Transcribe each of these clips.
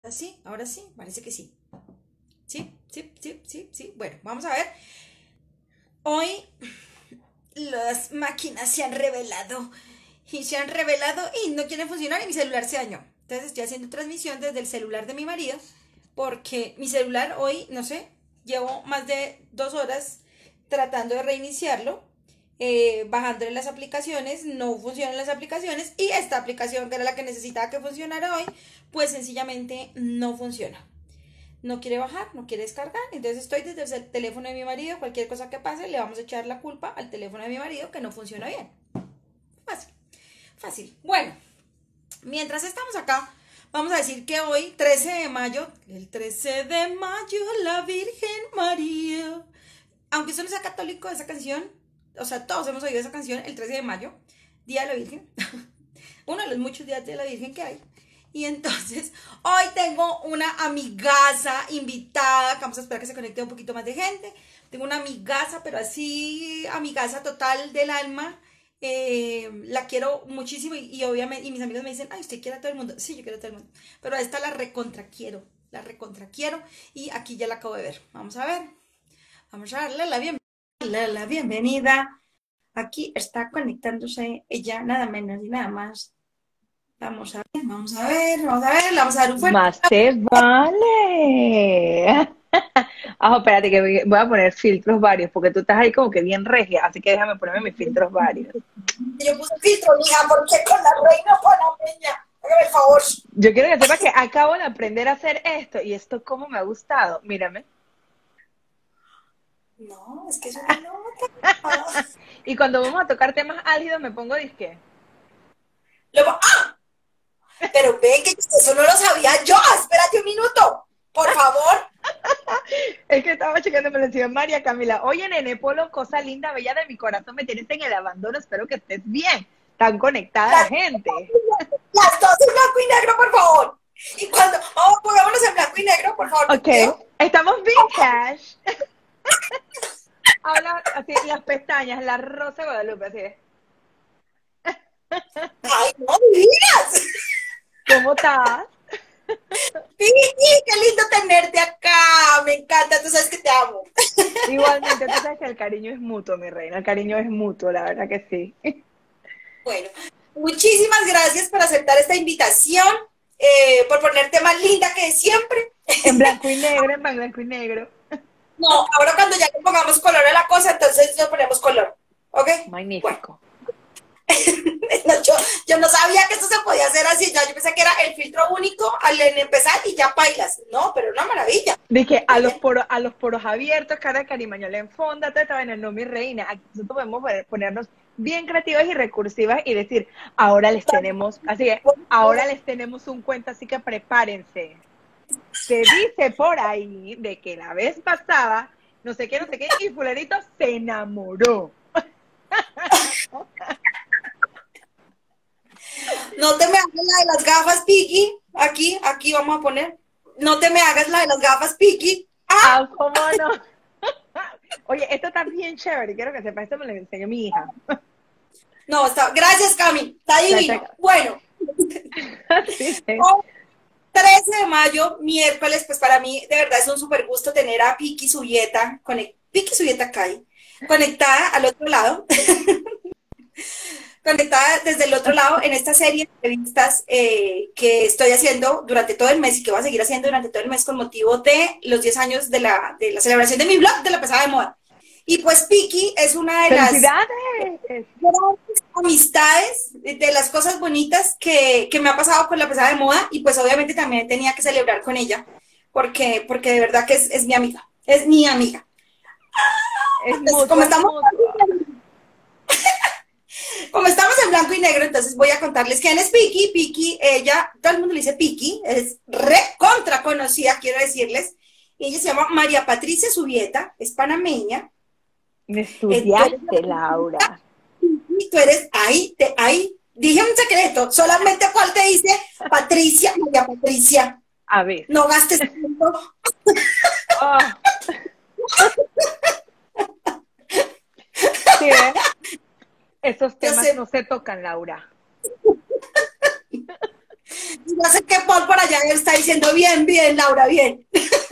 Ahora sí, parece que sí. Sí, sí, sí, sí, sí. Bueno, vamos a ver. Hoy las máquinas se han revelado y no quieren funcionar y mi celular se dañó. Entonces estoy haciendo transmisión desde el celular de mi marido porque mi celular hoy, no sé, llevo más de 2 horas tratando de reiniciarlo, bajándole las aplicaciones, no funcionan las aplicaciones y esta aplicación que era la que necesitaba que funcionara hoy, pues sencillamente no funciona. No quiere bajar, no quiere descargar, entonces estoy desde el teléfono de mi marido, cualquier cosa que pase le vamos a echar la culpa al teléfono de mi marido que no funciona bien. Fácil, fácil. Bueno, mientras estamos acá, vamos a decir que hoy, 13 de mayo, el 13 de mayo, la Virgen María. Aunque usted no sea católico, esa canción, o sea, todos hemos oído esa canción, el 13 de mayo, Día de la Virgen. Uno de los muchos días de la Virgen que hay. Y entonces, hoy tengo una amigaza invitada, que vamos a esperar que se conecte un poquito más de gente. Tengo una amigaza, pero así, amigaza total del alma. La quiero muchísimo y obviamente, y mis amigos me dicen, ay, ¿usted quiere a todo el mundo? Sí, yo quiero a todo el mundo. Pero a esta la recontra quiero y aquí ya la acabo de ver. Vamos a ver, vamos a darle la bienvenida. Aquí está conectándose ella, nada menos y nada más. Vamos a ver, vamos a ver, vamos a ver, le vamos a dar un fuerte. Más te vale. Ah, espérate que voy a poner filtros varios, porque tú estás ahí como que bien regia, así que déjame ponerme mis filtros varios. Yo puse filtro, mija, porque con la reina panameña. Hágame el favor. Yo quiero que sepas que acabo de aprender a hacer esto, y esto cómo me ha gustado. Mírame. No, es que es una nota. Y cuando vamos a tocar temas álgidos me pongo disque. ¡Ah! Pero ven que eso no lo sabía yo. Espérate un minuto, por favor. Es que estaba checando, me lo decía María Camila. Oye, nene Polo, cosa linda, bella de mi corazón, me tienes en el abandono, espero que estés bien. Tan conectada la Las, gente. las dos en blanco y negro, por favor. Y cuando, vamos, pongámonos en blanco y negro, por favor, te Ok, pido. estamos vintage. Habla así, las pestañas, la Rosa de Guadalupe, así es. Ay, no me digas. ¿Cómo estás? Vicky, qué lindo tenerte acá. Me encanta, tú sabes que te amo. Igualmente, tú sabes que el cariño es mutuo, mi reina. El cariño es mutuo, la verdad que sí. Bueno, muchísimas gracias por aceptar esta invitación, por ponerte más linda que siempre. En blanco y negro, en blanco y negro. No, ahora cuando ya le pongamos color a la cosa, entonces le ponemos color. ¿Ok? Bueno, Magnífico. no, yo no sabía que esto se podía hacer así. Ya yo pensé que era el filtro único al empezar y ya bailas. No, pero una maravilla. Dije, Muy bien. a los poros abiertos, cara carimañola en fonda, te estaba en el no, mi reina. Aquí nosotros podemos ponernos bien creativas y recursivas y decir, ahora les tenemos, así es, ahora les tenemos un cuento, así que prepárense. Se dice por ahí de que la vez pasada, no sé qué, y fulanito se enamoró. No te me hagas la de las gafas, Piggy. Aquí vamos a poner. No te me hagas la de las gafas, Piggy. ¡Ah! Ah, ¿cómo no? Oye, esto está bien chévere, quiero que sepas, esto me lo enseñó mi hija. No, está. Gracias, Cami. Está divino. Bueno. Sí, sí. 13 de mayo, miércoles, pues para mí de verdad es un súper gusto tener a Piki Subieta, Piki Subieta Kai, conectada al otro lado, conectada desde el otro lado en esta serie de entrevistas que estoy haciendo durante todo el mes y que voy a seguir haciendo durante todo el mes con motivo de los 10 años de la celebración de mi blog de la pasada de moda. Y pues Piki es una de las ¡Felicidades! amistades, de las cosas bonitas que me ha pasado con la pesada de moda y pues obviamente también tenía que celebrar con ella porque de verdad que es mi amiga, es mi amiga. Es Entonces, mutuo, es mutuo. como estamos en blanco y negro, entonces voy a contarles quién es Piki. Piki, ella, todo el mundo le dice Piki, es re contra conocida, quiero decirles. Y ella se llama María Patricia Subieta, es panameña. Me Tú eres, estudiaste, Laura. tú eres ahí, dije un secreto, solamente cuál te dice Patricia, María Patricia. A ver. No gastes tiempo. Oh. Sí, ¿eh? Esos temas no se tocan, Laura. yo sé que Paul por allá está diciendo bien, bien, Laura, bien.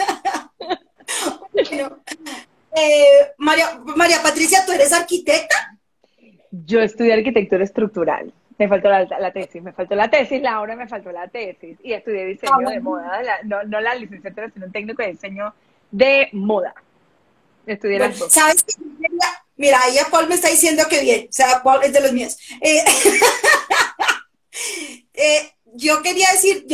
Bueno, María Patricia, ¿tú eres arquitecta? Yo estudié arquitectura estructural. Me faltó la tesis, me faltó la tesis, Laura, me faltó la tesis. Y estudié Ah, diseño de bueno. moda, no la licenciatura, sino un técnico de diseño de moda. Estudié Bueno, las dos. ¿sabes qué? Mira, ahí a Paul me está diciendo que bien, o sea, Paul es de los míos. Yo quería decir,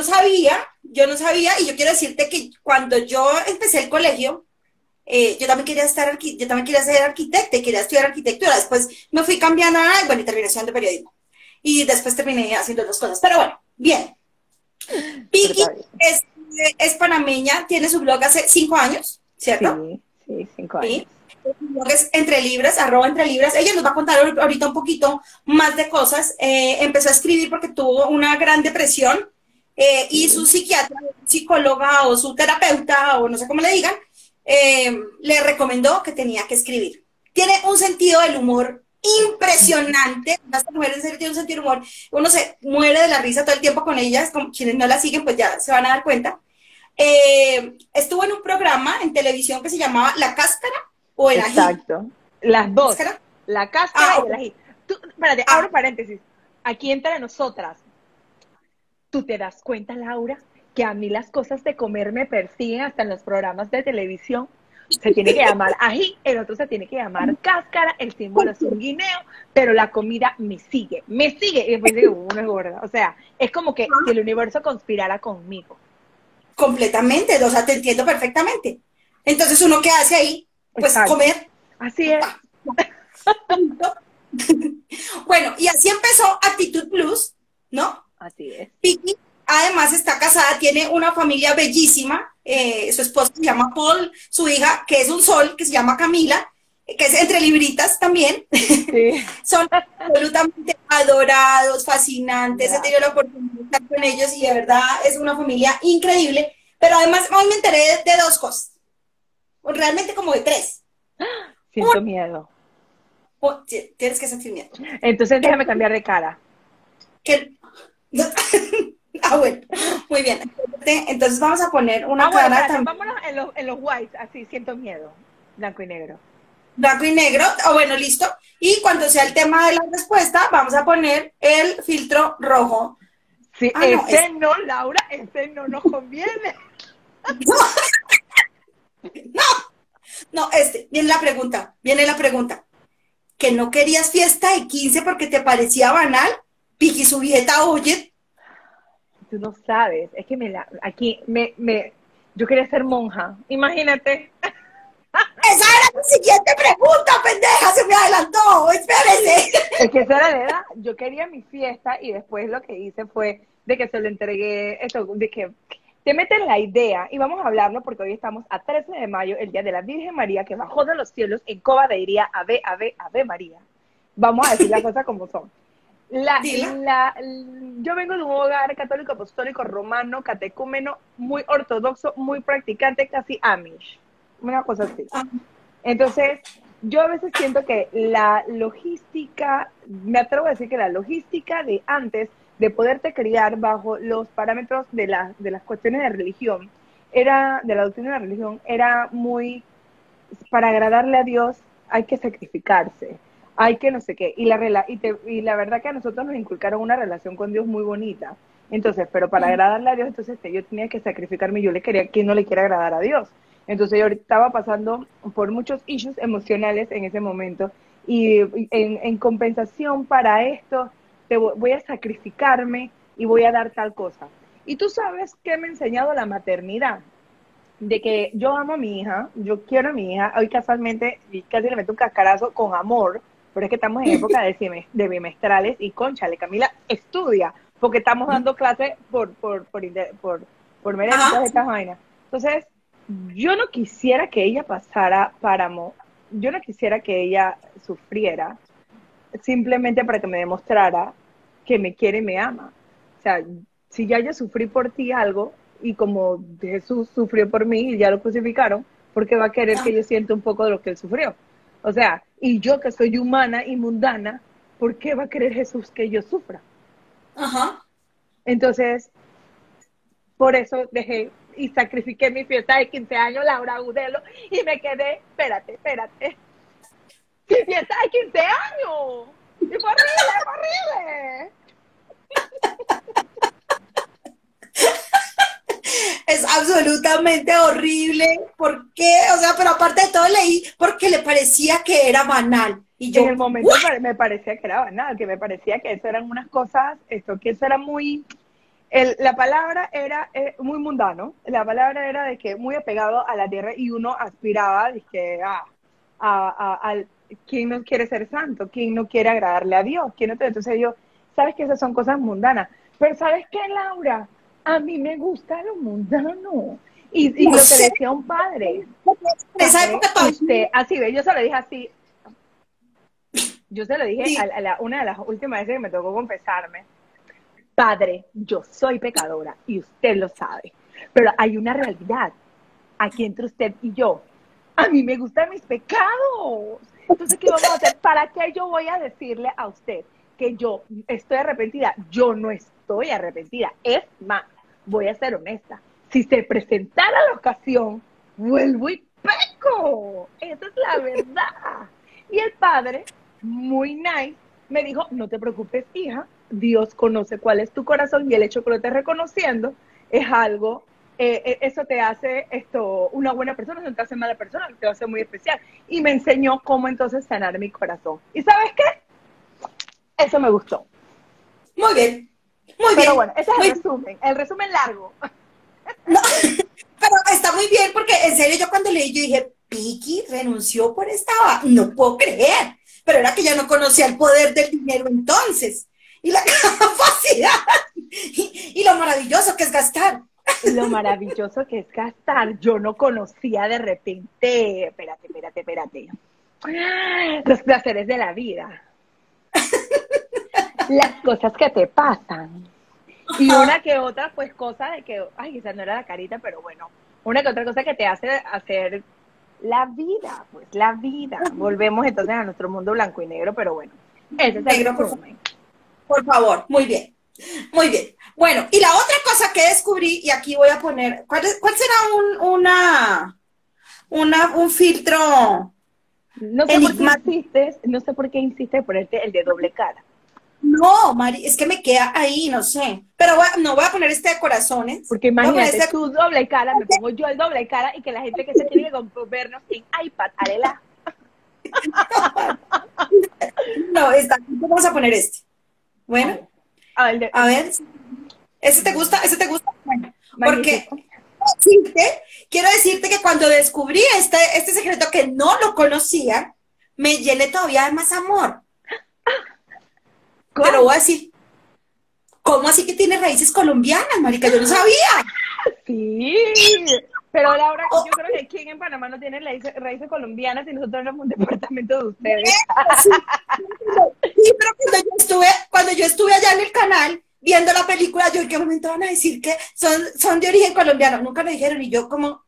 yo no sabía, y yo quiero decirte que cuando yo empecé el colegio, yo también quería yo también quería ser arquitecta y quería estudiar arquitectura. Después me fui cambiando, y bueno, y terminé estudiando periodismo. Y después terminé haciendo otras cosas. Pero bueno, bien. Pero Vicky está bien. es panameña, tiene su blog hace 5 años, ¿cierto? Sí, sí, 5 años. Sí. El blog es Entre Libras, @Entre Libras. Ella nos va a contar ahorita un poquito más de cosas. Empezó a escribir porque tuvo una gran depresión y su Sí. psiquiatra, psicóloga o su terapeuta, o no sé cómo le digan, le recomendó que tenía que escribir. Tiene un sentido del humor impresionante. Esta mujer en serio tiene un sentido del humor. Uno se muere de la risa todo el tiempo con ellas. Como quienes no la siguen, pues ya se van a dar cuenta. Estuvo en un programa en televisión que se llamaba La Cáscara o El Ají. Exacto. Las dos, ¿Cáscara? la cáscara Ah, y ok. el ají. Tú, espérate, Ah, abro paréntesis. Aquí entre nosotras, ¿tú te das cuenta, Laura, que a mí las cosas de comer me persiguen hasta en los programas de televisión? Se tiene que llamar ají, el otro se tiene que llamar cáscara, el símbolo es un guineo, pero la comida me sigue, y después digo, uno es gorda. O sea, es como que si el universo conspirara conmigo. completamente, o sea, te entiendo perfectamente. Entonces, ¿uno qué hace ahí? Pues Exacto. comer. Así es. Punto. Bueno, y así empezó Actitud Plus, ¿no? Así es. Vicky, además, está casada, tiene una familia bellísima. Su esposo se llama Paul, su hija, que es un sol, que se llama Camila, que es entre libritas también. Sí. Son absolutamente adorados, fascinantes. He tenido la Gracias. oportunidad de estar con ellos y de verdad es una familia increíble. Pero además, hoy me enteré de dos cosas, realmente como de tres. Siento miedo. Tienes que sentir miedo. Entonces déjame cambiar de cara. Que, bueno, muy bien. Entonces vamos a poner una Bueno, cara espérate, también vámonos en los whites, así, siento miedo. Blanco y negro. blanco y negro. Bueno, listo. Y cuando sea el tema de la respuesta, vamos a poner el filtro rojo. Sí, Ah, no, ese no, Laura, ese no nos conviene. no, no, viene la pregunta. ¿Que no querías fiesta de 15 porque te parecía banal? Piqui Subieta, oye. Tú no sabes, es que yo quería ser monja, imagínate. Esa era mi siguiente pregunta, pendeja, se me adelantó. Espérese. Es que esa era la edad. Yo quería mi fiesta y después lo que hice fue de que se lo entregué, esto, de que te meten la idea, y vamos a hablarlo porque hoy estamos a 13 de mayo, el día de la Virgen María, que bajó de los cielos en coba de iría, ave, ave, ave María. Vamos a decir las cosas como son. La, Dila. la, yo vengo de un hogar católico, apostólico, romano, catecúmeno, muy ortodoxo, muy practicante, casi Amish. Una cosa así. Ah, Entonces, yo a veces siento que la logística, me atrevo a decir que la logística de antes, de poderte criar bajo los parámetros de las cuestiones de religión, de la doctrina de la religión, era muy, para agradarle a Dios hay que sacrificarse, hay que no sé qué, y la verdad que a nosotros nos inculcaron una relación con Dios muy bonita. Entonces, pero para agradarle a Dios, entonces yo tenía que sacrificarme, yo le quería, ¿quién no le quiere agradar a Dios? Entonces yo ahorita estaba pasando por muchos issues emocionales en ese momento, y en compensación para esto voy a sacrificarme y voy a dar tal cosa. Y tú sabes que me ha enseñado la maternidad, de que yo amo a mi hija, yo quiero a mi hija, hoy casualmente casi le meto un cascarazo con amor, pero es que estamos en época de bimestrales y cónchale, Camila estudia, porque estamos dando clases por Medet y ajá. todas estas vainas. Entonces, yo no quisiera que ella pasara páramo, yo no quisiera que ella sufriera simplemente para que me demostrara que me quiere y me ama. O sea, si ya yo sufrí por ti algo, y como Jesús sufrió por mí y ya lo crucificaron, ¿por qué va a querer que yo sienta un poco de lo que él sufrió? O sea, y yo que soy humana y mundana, ¿por qué va a querer Jesús que yo sufra? Ajá. Entonces, por eso dejé y sacrifiqué mi fiesta de 15 años, Laura Agudelo, y me quedé, espérate, ¡mi fiesta de 15 años! ¡Y fue horrible, fue horrible! Es absolutamente horrible. ¿Por qué? O sea, pero aparte de todo leí porque le parecía que era banal. Y En el yo, momento ¿what? me parecía que era banal, que me parecía que eso eran unas cosas, que eso era muy, la palabra era muy mundano, la palabra era de que muy apegado a la tierra y uno aspiraba, de que, ¿quién no quiere ser santo? ¿Quién no quiere agradarle a Dios? ¿Quién no te... Entonces yo, sabes que esas son cosas mundanas, pero ¿sabes qué, Laura? A mí me gusta lo mundano. Y No lo que sé. decía un padre, En esa padre, época todavía. usted, así ve, yo se lo dije así, yo se lo dije Sí. una de las últimas veces que me tocó confesarme. Padre, yo soy pecadora y usted lo sabe. Pero hay una realidad aquí entre usted y yo. A mí me gustan mis pecados. Entonces, ¿qué vamos a hacer? ¿Para qué yo voy a decirle a usted que yo estoy arrepentida? Yo no estoy arrepentida. Es más, voy a ser honesta. Si se presentara la ocasión, vuelvo y peco. Esa es la verdad. Y el padre, muy nice, me dijo, no te preocupes, hija, Dios conoce cuál es tu corazón y el hecho que lo estés reconociendo es algo, eso te hace una buena persona, no te hace mala persona, te hace muy especial. Y me enseñó cómo entonces sanar mi corazón. ¿Y sabes qué? Eso me gustó. Muy bien. Muy Pero bien. bueno, ese es Muy bien. el resumen largo. No, pero está muy bien porque en serio yo cuando leí yo dije, Vicky renunció por esta, no puedo creer, pero era que ya no conocía el poder del dinero entonces y la capacidad y lo maravilloso que es gastar. Lo maravilloso que es gastar. Yo no conocía de repente, espérate. Los placeres de la vida. Las cosas que te pasan. Y una que otra, pues, cosa de que, ay, esa no era la carita, pero bueno, una que otra cosa que te hace hacer la vida, pues, la vida. Volvemos entonces a nuestro mundo blanco y negro, pero bueno, ese es el Negro, resumen. por favor, muy bien. Muy bien. Bueno, y la otra cosa que descubrí, y aquí voy a poner, ¿cuál será un filtro No sé por qué enigmático? insistes, no sé por qué insistes en ponerte el de doble cara. No, Mari, es que me queda ahí, no sé. Pero no voy a poner este de corazones. Porque Voy a poner imagínate, este tú doble cara, me pongo yo el doble cara y que la gente que se tiene que vernos en iPad, alela. No, vamos a poner este. Bueno, a ver, ¿ese te gusta? ¿Ese te gusta? Bueno, porque Magnífico. quiero decirte que cuando descubrí este secreto que no lo conocía, me llené todavía de más amor. Te lo ¿Cuál? voy a decir. ¿Cómo así que tiene raíces colombianas, marica? Yo no sabía. Sí, pero Laura, Oh, yo creo que aquí en Panamá no tiene raíces colombianas y nosotros éramos un departamento de ustedes. sí, sí, pero cuando yo estuve allá en el canal viendo la película, yo en qué momento van a decir que son de origen colombiano. Nunca lo dijeron y yo como...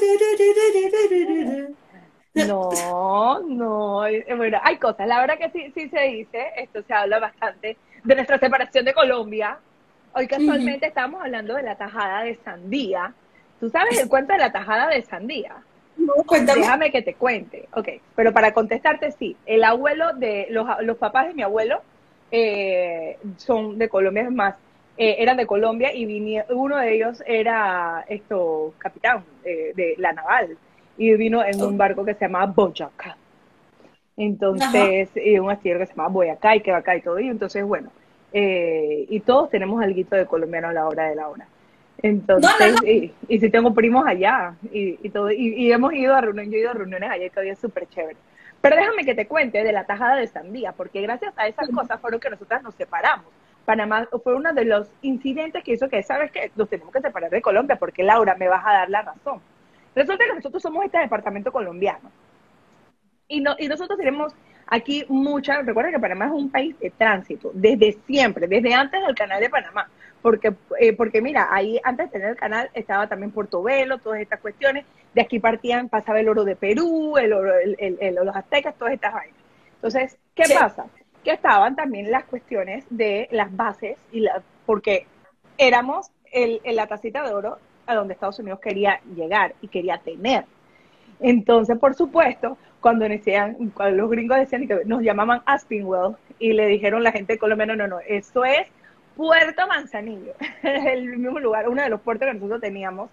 No, bueno, hay cosas, la verdad que sí se dice, esto se habla bastante de nuestra separación de Colombia. Hoy casualmente estábamos hablando de la tajada de sandía. ¿Tú sabes el cuento de la tajada de sandía? No, cuéntame. Déjame que te cuente. Ok, pero para contestarte, sí. El abuelo de los papás de mi abuelo son de Colombia, es más, eran de Colombia y uno de ellos era capitán de la naval y vino en un barco que se llamaba Boyacá. Ajá. Entonces, y un astillero que se llamaba Boyacá y que va acá y todo. Y entonces, bueno, y todos tenemos algo de colombiano a la hora de la hora. No, no, Entonces, no. y si tengo primos allá y todo, y hemos ido a reuniones, yo he ido a reuniones allá que había súper chévere. Pero déjame que te cuente de la tajada de sandía, porque gracias a esas cosas fueron que nosotras nos separamos. Panamá fue uno de los incidentes que hizo que, ¿sabes qué? Nos tenemos que separar de Colombia, porque Laura, me vas a dar la razón. Resulta que nosotros somos este departamento colombiano. Y nosotros tenemos aquí recuerda que Panamá es un país de tránsito, desde siempre, desde antes del canal de Panamá. Porque mira, ahí antes de tener el canal estaba también Portobelo, todas estas cuestiones. De aquí pasaba el oro de Perú, los aztecas, todas estas vainas. Entonces, ¿qué Sí. pasa? Que estaban también las cuestiones de las bases, porque éramos la tacita de oro a donde Estados Unidos quería llegar y quería tener. Entonces, por supuesto, cuando los gringos decían que nos llamaban Aspinwall y le dijeron la gente de Colombia, no, eso es Puerto Manzanillo, el mismo lugar, uno de los puertos que nosotros teníamos,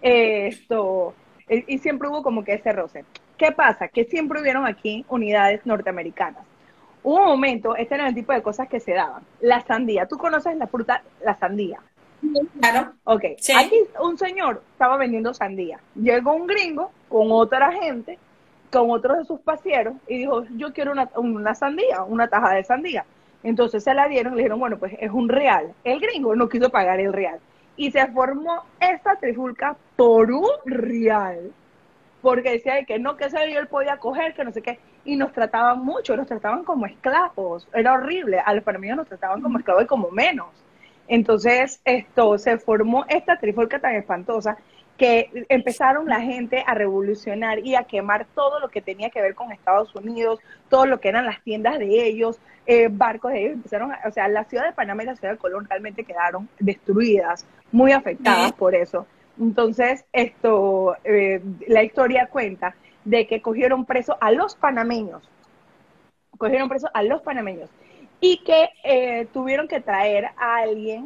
y siempre hubo como que ese roce. ¿Qué pasa? Que siempre hubieron aquí unidades norteamericanas. Hubo un momento, este era el tipo de cosas que se daban. La sandía, ¿tú conoces la fruta, la sandía? Claro. Ok, Sí. aquí un señor estaba vendiendo sandía. Llegó un gringo con otra gente, con otros de sus pasieros, y dijo, yo quiero una sandía, una taja de sandía. Entonces se la dieron y le dijeron, bueno, pues es un real. El gringo no quiso pagar el real. Y se formó esta trifulca por un real. Porque decía que no, que ese él podía coger, que no sé qué. Y nos trataban mucho, nos trataban como esclavos. Era horrible. A los panameños nos trataban como esclavos y como menos. Entonces, se formó esta trifulca tan espantosa que empezaron la gente a revolucionar y a quemar todo lo que tenía que ver con Estados Unidos, todo lo que eran las tiendas de ellos, barcos de ellos, o sea, la ciudad de Panamá y la ciudad de Colón realmente quedaron destruidas, muy afectadas por eso. Entonces, la historia cuenta de que cogieron preso a los panameños, y que tuvieron que traer a alguien,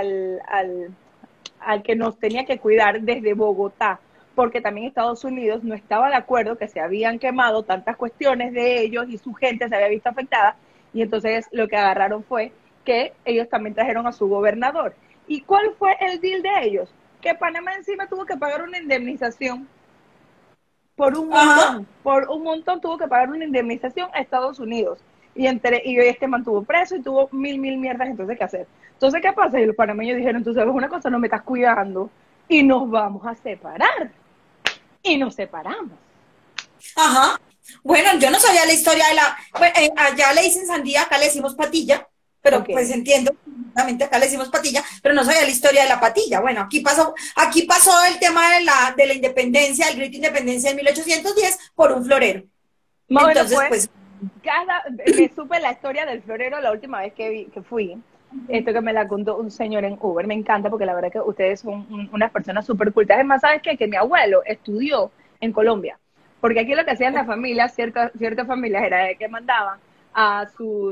al que nos tenía que cuidar desde Bogotá, porque también Estados Unidos no estaba de acuerdo que se habían quemado tantas cuestiones de ellos y su gente se había visto afectada, y entonces lo que agarraron fue que ellos también trajeron a su gobernador. ¿Y cuál fue el deal de ellos? Que Panamá encima tuvo que pagar una indemnización por un montón tuvo que pagar una indemnización a Estados Unidos. Y este mantuvo preso y tuvo mil mierdas entonces que hacer. Entonces, ¿qué pasa? Y los panameños dijeron, tú sabes una cosa, no me estás cuidando y nos vamos a separar. Y nos separamos. Ajá. Bueno, yo no sabía la historia de allá le dicen sandía, acá le decimos patilla, pero Okay. pues entiendo, acá le decimos patilla, pero no sabía la historia de la patilla. Bueno, aquí pasó el tema de la independencia, el grito de independencia en 1810 por un florero. Entonces, pues me supe la historia del florero la última vez que fui. Esto que me la contó un señor en Uber, me encanta porque la verdad que ustedes son unas personas súper cultas. Es más, ¿sabes qué? Que mi abuelo estudió en Colombia, porque aquí lo que hacían las familias, ciertas familias, era de que mandaban a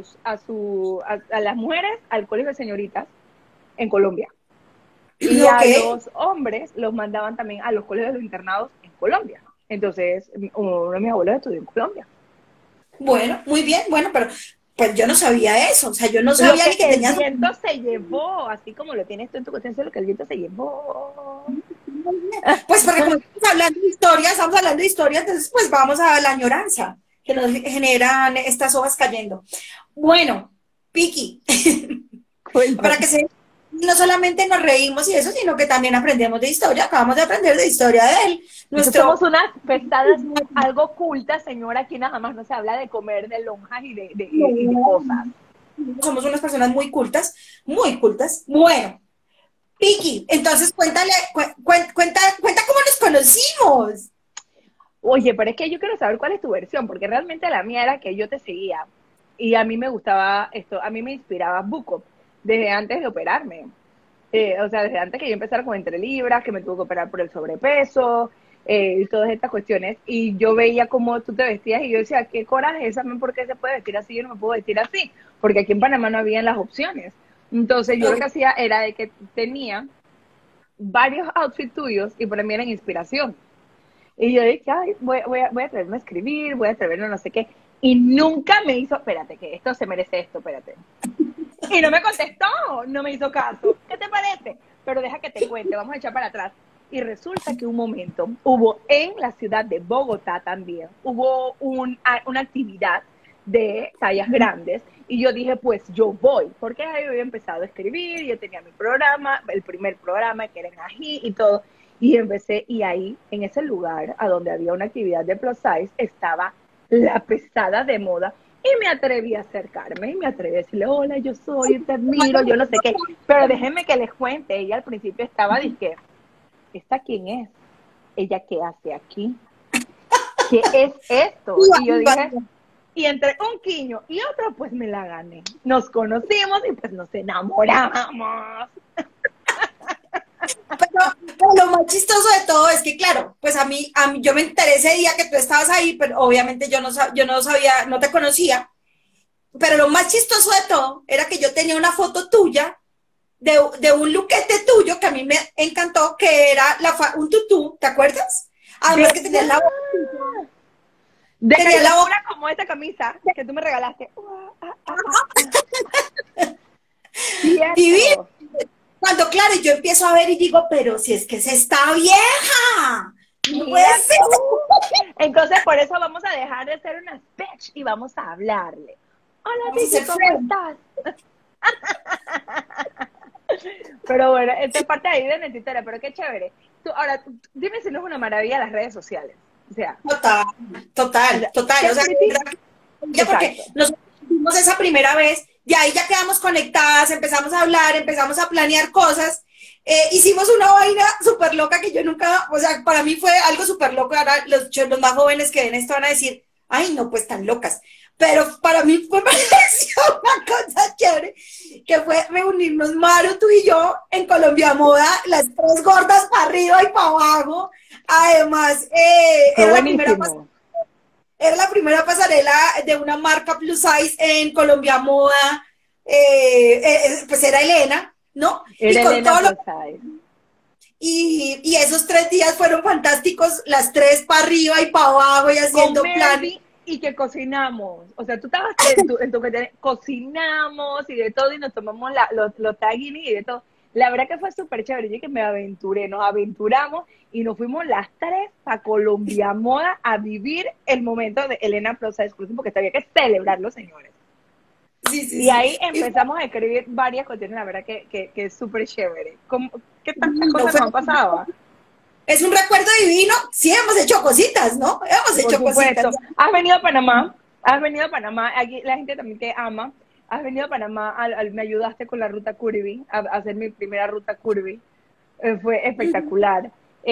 las mujeres al colegio de señoritas en Colombia, y a los hombres los mandaban también a los colegios de los internados en Colombia. Entonces, uno de mis abuelos estudió en Colombia. Bueno, muy bien, bueno, pero pues yo no sabía eso, o sea, yo no sabía Lo ni que tenías... el viento se llevó, así como lo tienes tú en tu conciencia, lo que el viento se llevó. Pues porque como estamos hablando de historias, entonces pues vamos a la añoranza que nos generan estas hojas cayendo. Bueno, Piki, para que no solamente nos reímos y eso, sino que también aprendemos de historia, acabamos de aprender de historia de él. Somos unas pesadas algo cultas, señora, aquí nada más no se habla de comer, de lonjas y de cosas. Somos unas personas muy cultas, muy cultas. Bueno, Piki, entonces cuenta cómo nos conocimos. Oye, pero es que yo quiero saber cuál es tu versión, porque realmente la mía era que yo te seguía y a mí me gustaba esto, a mí me inspiraba Buco desde antes de operarme. O sea, desde antes que yo empezara con Entre Libras, que me tuve que operar por el sobrepeso, y todas estas cuestiones, y yo veía cómo tú te vestías y yo decía, qué coraje, esa ¿por qué se puede vestir así? Yo no me puedo vestir así, porque aquí en Panamá no habían las opciones. Entonces yo lo que hacía era de que tenía varios outfits tuyos y para mí eran inspiración. Y yo dije, ay, voy a atreverme a escribir, voy a atreverme a no sé qué, y nunca me hizo, espérate, que esto se merece esto, espérate. Y no me contestó, no me hizo caso. ¿Qué te parece? Pero deja que te cuente, vamos a echar para atrás. Y resulta que un momento hubo en la ciudad de Bogotá también, hubo una actividad de tallas grandes y yo dije, pues yo voy, porque ahí había empezado a escribir, yo tenía mi programa, el primer programa que era en Ají y todo, y empecé, y ahí, en ese lugar, a donde había una actividad de plus size, estaba la pesada de moda, y me atreví a acercarme, y me atreví a decirle, hola, yo soy, te admiro, yo no sé qué, pero déjenme que les cuente, ella al principio estaba, dije, ¿esta quién es? ¿Ella qué hace aquí? ¿Qué es esto? Y yo dije, y entre un quiño y otro, pues me la gané. Nos conocimos y pues nos enamoramos. Pero lo más chistoso de todo es que, claro, pues yo me enteré ese día que tú estabas ahí, pero obviamente yo no sabía, no te conocía, pero lo más chistoso de todo era que yo tenía una foto tuya de un luquete tuyo que a mí me encantó, que era un tutú, ¿te acuerdas? Además que tenías la boca, De tenías la boca caricatura como esta camisa que tú me regalaste. divina. Cierto. Cuando, claro, yo empiezo a ver y digo, pero si es que se está vieja, no puede Mira ser. tú. Entonces, por eso vamos a dejar de ser una bitch y vamos a hablarle. Hola, Vamos a Vicky, ser ¿cómo friends. estás? Pero bueno, esta es parte ahí de nuestra historia, pero qué chévere. Ahora, dime si no es una maravilla las redes sociales. O sea, Total, total, total. qué O sea, pretty. ya porque Exacto. nosotros vimos esa primera vez, de ahí ya quedamos conectadas, empezamos a hablar, empezamos a planear cosas. Hicimos una vaina súper loca que yo nunca, o sea, para mí fue algo súper loco. Ahora los más jóvenes que ven esto van a decir, ay, no, pues tan locas. Pero para mí me pareció una cosa chévere, que fue reunirnos Maru, tú y yo, en Colombia Moda, las tres gordas para arriba y para abajo. Además, Fue buenísimo. era la primera pasarela de una marca plus size en Colombia Moda, pues era Elena, ¿no? Y Era con Elena todo lo Prosade. y esos 3 días fueron fantásticos, las tres para arriba y para abajo y Con haciendo planes. Melvi y que cocinamos. O sea, tú estabas en tu que cocinamos y de todo y nos tomamos los taguini y de todo. La verdad que fue súper chévere. Yo que me aventuré, nos aventuramos y nos fuimos las tres para Colombia Moda a vivir el momento de Elena Prosa Exclusive porque había que celebrarlo, señores. Sí, sí, Y sí. ahí empezamos a escribir varias cuestiones, la verdad que es súper chévere. ¿Qué tantas No cosas fue, nos han pasado? es un recuerdo divino. Sí, hemos hecho cositas, ¿no? Hemos Por hecho cositas. supuesto. Has venido a Panamá. Has venido a Panamá. Aquí la gente también te ama. Has venido a Panamá. Me ayudaste con la ruta Curvy, a hacer mi primera ruta Curvy. Fue espectacular.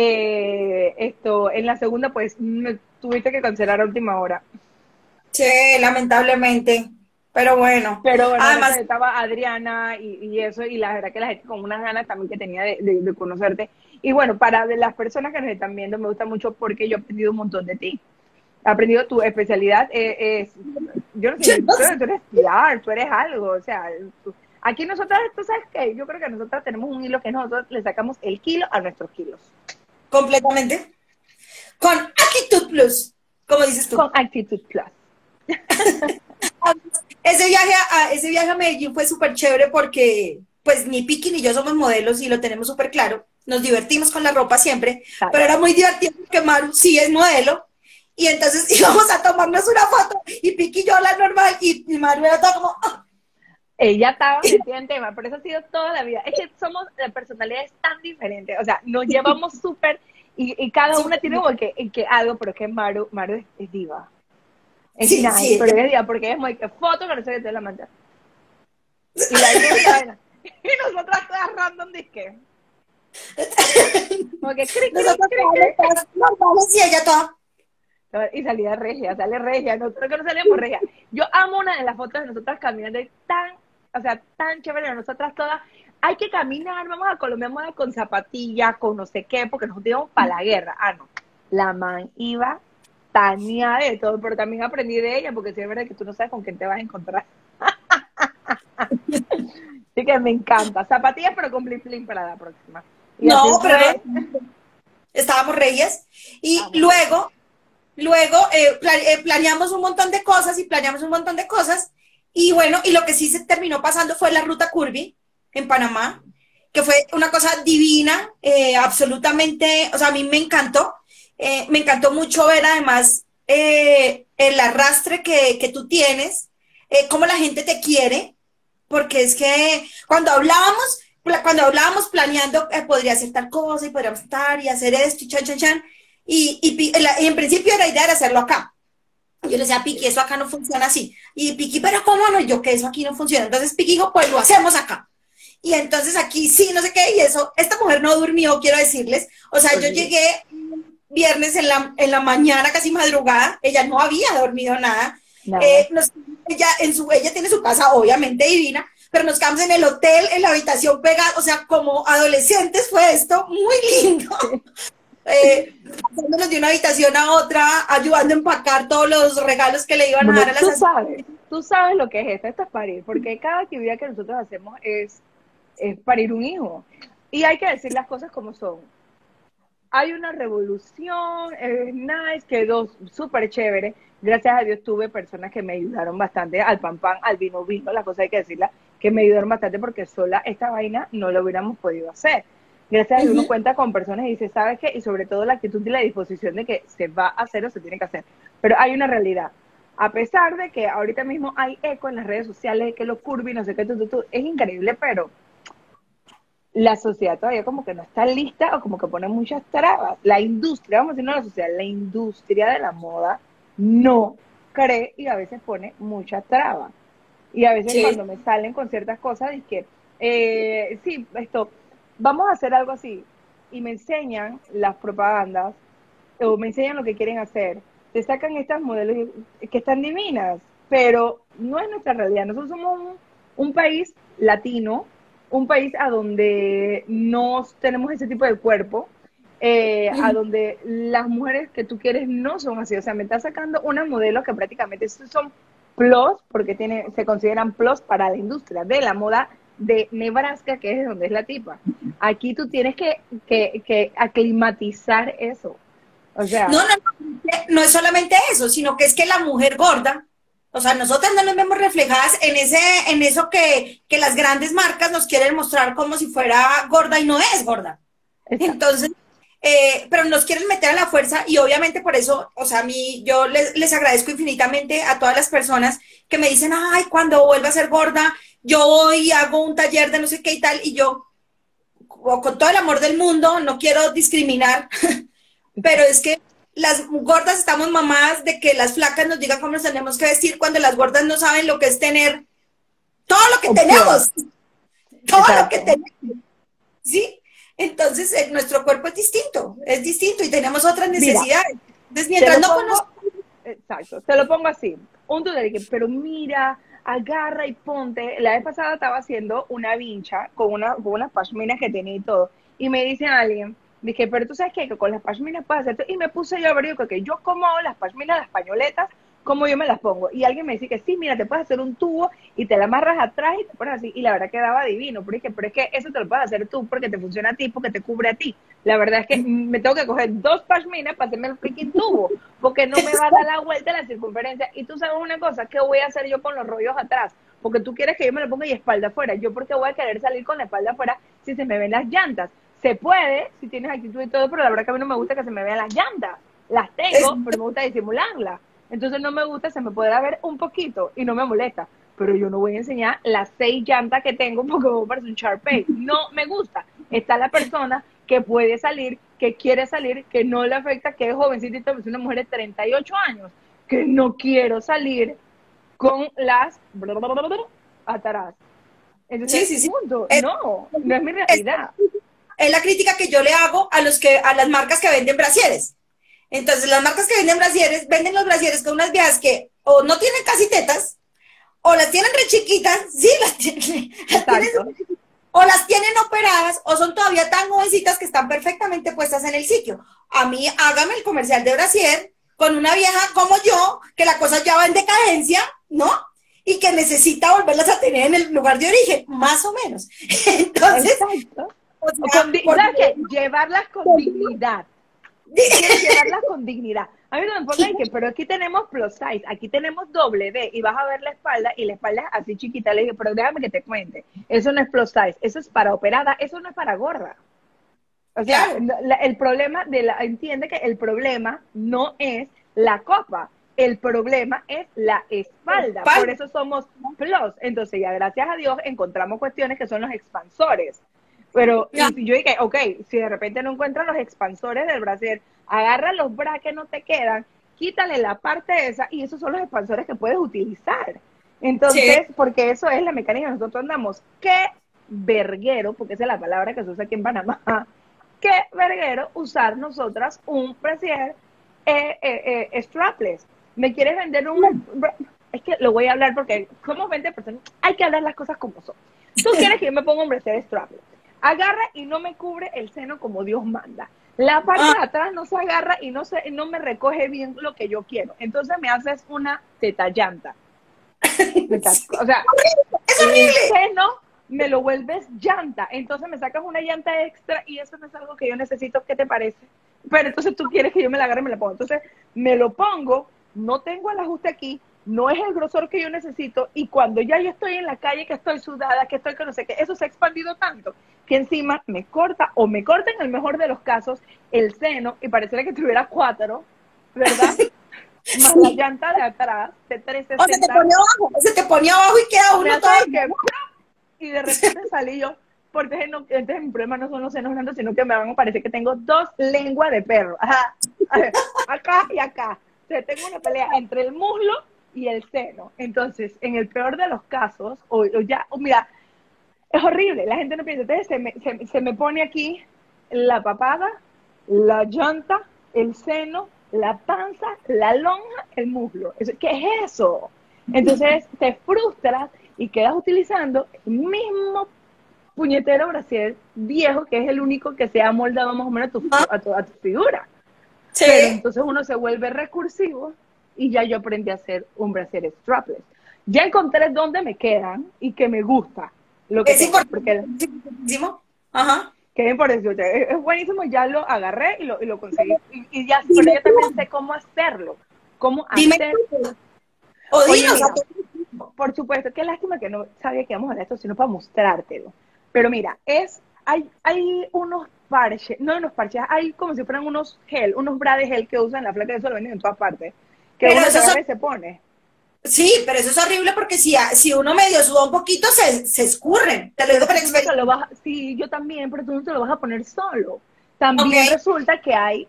En la segunda, pues, me tuviste que cancelar a última hora. Sí, lamentablemente. Pero bueno. Pero bueno, Además, gracias, estaba Adriana y eso, y la verdad que la gente con unas ganas también que tenía de conocerte. Y bueno, para de las personas que nos están viendo, me gusta mucho porque yo he aprendido un montón de ti. He aprendido tu especialidad, yo no yo sé, no sé, tú eres PR, tú eres algo, o sea, aquí nosotras, tú sabes que yo creo que nosotras tenemos un hilo que nosotros le sacamos el kilo a nuestros kilos. completamente. Con Actitud Plus, como dices tú. Con Actitud Plus. Ese viaje a Medellín fue súper chévere porque, pues, ni Piki ni yo somos modelos y lo tenemos súper claro. Nos divertimos con la ropa siempre, ¿Sabes? pero era muy divertido porque Maru sí es modelo. Y entonces íbamos a tomarnos una foto y Piki y yo la normal y Maru era todo como, "Ah". Ella estaba metida en tema, por eso ha sido toda la vida. Es que somos de personalidades tan diferentes, o sea, nos llevamos súper y cada una tiene como que algo, pero es que Maru es diva. Es Sí, nice, sí, pero es diva porque es muy que foto que no sé qué te la manda. Y la vaina. Y nosotras todas random disque. Como que cri, cri, nosotros cri, cri. todas normales y ella toda. Y salía regia, sale regia, nosotros que no salíamos regia. Yo amo una de las fotos de nosotras caminando y o sea, tan chévere, nosotras todas, hay que caminar, vamos a Colombia Moda con zapatillas, con no sé qué, porque nosotros íbamos para la guerra. Ah, no, la man iba taneada de todo, pero también aprendí de ella, porque sí es verdad que tú no sabes con quién te vas a encontrar. Así que me encanta, zapatillas pero con blin blin para la próxima. Y No, así pero fue. estábamos reyes. Y Vamos. luego planeamos un montón de cosas y planeamos un montón de cosas. Y bueno, y lo que sí se terminó pasando fue la ruta Curvy en Panamá, que fue una cosa divina, absolutamente, o sea, a mí me encantó mucho ver además el arrastre que tú tienes, cómo la gente te quiere, porque es que cuando hablábamos planeando, podría hacer tal cosa y podríamos estar y hacer esto y chan, chan, chan, y en principio la idea era hacerlo acá. Yo le decía a Piki, eso acá no funciona así. Y Piki, pero ¿cómo no? Yo que eso aquí no funciona. Entonces Piki dijo, pues lo hacemos acá. Y entonces aquí sí, no sé qué, y eso, esta mujer no durmió, quiero decirles. O sea, yo llegué viernes en la mañana, casi madrugada, ella no había dormido nada. Nada. Ella tiene su casa obviamente divina, pero nos quedamos en el hotel, en la habitación pegada, o sea, como adolescentes fue esto muy lindo. Pasándonos de una habitación a otra, ayudando a empacar todos los regalos que le iban a Bueno, dar a las... tú sabes lo que es esto es parir, porque cada actividad que nosotros hacemos es parir un hijo. Y hay que decir las cosas como son. Hay una revolución, es nice, quedó súper chévere. Gracias a Dios tuve personas que me ayudaron bastante, al pan pan, al vino vino, la cosa hay que decirla, que me ayudaron bastante porque sola esta vaina no lo hubiéramos podido hacer. Gracias a Dios uno cuenta con personas y dice, ¿sabes qué? Y sobre todo la actitud y la disposición de que se va a hacer o se tiene que hacer. Pero hay una realidad. A pesar de que ahorita mismo hay eco en las redes sociales, que los curvy, no sé qué, es increíble, pero la sociedad todavía como que no está lista o como que pone muchas trabas. La industria, vamos a decir no la sociedad, la industria de la moda no cree y a veces pone muchas trabas. Y a veces cuando me salen con ciertas cosas, es que, sí, esto, vamos a hacer algo así. Y me enseñan las propagandas o me enseñan lo que quieren hacer. Te sacan estas modelos que están divinas, pero no es nuestra realidad. Nosotros somos un país latino, un país a donde no tenemos ese tipo de cuerpo, a donde las mujeres que tú quieres no son así. O sea, me está sacando una modelo que prácticamente son plus, porque se consideran plus para la industria de la moda de Nebraska, que es de donde es la tipa. Aquí tú tienes que aclimatizar eso. O sea, no es solamente eso, sino que es que la mujer gorda, o sea, nosotras no nos vemos reflejadas en eso que las grandes marcas nos quieren mostrar como si fuera gorda y no es gorda. Exacto. Entonces, pero nos quieren meter a la fuerza y obviamente por eso, o sea, yo les agradezco infinitamente a todas las personas que me dicen, ay, cuando vuelva a ser gorda, yo voy y hago un taller de no sé qué y tal, y yo, con todo el amor del mundo, no quiero discriminar, pero es que las gordas estamos mamadas de que las flacas nos digan cómo nos tenemos que vestir cuando las gordas no saben lo que es tener todo lo que tenemos. Todo lo que tenemos. ¿Sí? Entonces, nuestro cuerpo es distinto y tenemos otras necesidades. Entonces, mientras no conozco... Exacto, te lo pongo así. Un tutorial, pero mira, agarra y ponte. La vez pasada estaba haciendo una vincha con unas pashminas que tenía y todo. Y me dice alguien, dije, pero tú sabes qué, que con las pashminas puedes hacer. Y me puse yo a ver, que yo como las pashminas, las pañoletas, cómo yo me las pongo. Y alguien me dice que sí, mira, te puedes hacer un tubo y te la amarras atrás y te pones así. Y la verdad quedaba divino. Pero es que eso te lo puedes hacer tú porque te funciona a ti, porque te cubre a ti. La verdad es que me tengo que coger 2 pashminas para hacerme el freaking tubo, porque no me va a dar la vuelta a la circunferencia. Y tú sabes una cosa, ¿qué voy a hacer yo con los rollos atrás? Porque tú quieres que yo me lo ponga y espalda afuera. Yo porque voy a querer salir con la espalda afuera si se me ven las llantas. Se puede, si tienes actitud y todo, pero la verdad que a mí no me gusta que se me vean las llantas. Las tengo, pero me gusta disimularlas. Entonces no me gusta, se me podrá ver un poquito y no me molesta. Pero yo no voy a enseñar las 6 llantas que tengo porque me parece un Sharpay. No me gusta. Está la persona que puede salir, que quiere salir, que no le afecta, que es jovencita, es una mujer de 38 años, que no quiero salir con las atrás. Entonces, sí. Punto. No es mi realidad. Es la crítica que yo le hago a las marcas que venden brasieres. Entonces, las marcas que venden brasieres, venden los brasieres con unas viejas que o no tienen casi tetas, o las tienen re chiquitas, sí, o las tienen operadas, o son todavía tan jovencitas que están perfectamente puestas en el sitio. A mí, hágame el comercial de brasier con una vieja como yo, que la cosa ya va en decadencia, ¿no? Y que necesita volverlas a tener en el lugar de origen, más o menos. Entonces, o sea, llevarlas con dignidad. Llevarlas con dignidad. A mí no me importa que, pero aquí tenemos plus size, aquí tenemos doble D y vas a ver la espalda y la espalda es así chiquita. Le dije, pero déjame que te cuente, eso no es plus size, eso es para operada, eso no es para gorda. O sea, el problema entiende que el problema no es la copa, el problema es la espalda. Por eso somos plus. Entonces ya gracias a Dios encontramos cuestiones que son los expansores. Pero y yo dije, ok, si de repente no encuentras los expansores del brasier, agarra los bras que no te quedan, quítale la parte esa y esos son los expansores que puedes utilizar. Entonces, porque eso es la mecánica que nosotros andamos. Qué verguero, porque esa es la palabra que se usa aquí en Panamá, qué verguero usar nosotras un brasier strapless. ¿Me quieres vender un es que lo voy a hablar porque somos 20 personas, hay que hablar las cosas como son. Tú quieres que yo me ponga un brasier strapless, agarra y no me cubre el seno como Dios manda. La parte de atrás no se agarra y no me recoge bien lo que yo quiero. Entonces me haces una teta llanta. O sea, ¡Es el horrible! seno me lo vuelves llanta. Entonces me sacas una llanta extra y eso no es algo que yo necesito. ¿Qué te parece? Pero entonces tú quieres que yo me la agarre y me la ponga. Entonces me lo pongo, no tengo el ajuste aquí, no es el grosor que yo necesito y cuando ya yo estoy en la calle, que estoy sudada, que estoy que no sé qué, eso se ha expandido tanto que encima me corta o me corta en el mejor de los casos el seno y pareciera que tuviera 4, ¿verdad? Más la Sí. llanta de atrás de O se te 360. pone abajo, se te pone abajo y queda Me uno hace todo. que y de repente salí yo, porque entonces mi problema no son los senos grandes, sino que me van a parecer que tengo 2 lenguas de perro. Ajá. Acá y acá. O sea, tengo una pelea entre el muslo y el seno. Entonces, en el peor de los casos, mira, es horrible, la gente no piensa. Entonces se me pone aquí la papada, la llanta, el seno, la panza, la lonja, el muslo. ¿Qué es eso? Entonces te frustras y quedas utilizando el mismo puñetero brasier viejo, que es el único que se ha moldado más o menos a tu figura. Sí. Pero entonces uno se vuelve recursivo y ya yo aprendí a hacer un brasier strapless. Ya encontré dónde me quedan y que me gusta lo que Es tengo, porque importantísimo. Ajá. queden por eso, es buenísimo, ya lo agarré y lo conseguí. Y ya, pero yo también sé cómo hacerlo, cómo Dime hacer. tú. O Oye, dinos a mira, todos. por supuesto, qué lástima que no sabía que íbamos a hablar de esto, sino para mostrártelo. Pero mira, hay unos parches, no unos parches, hay como si fueran unos unos bra de gel que usan la flaca, de eso lo venden en todas partes, que Pero uno se eso agarra y se pone. sí, pero eso es horrible porque si uno medio suda un poquito, se escurren. Te lo digo Pero por que tú no te experiencia. lo vas, sí, yo también, pero tú no te lo vas a poner solo. Ok, También resulta que hay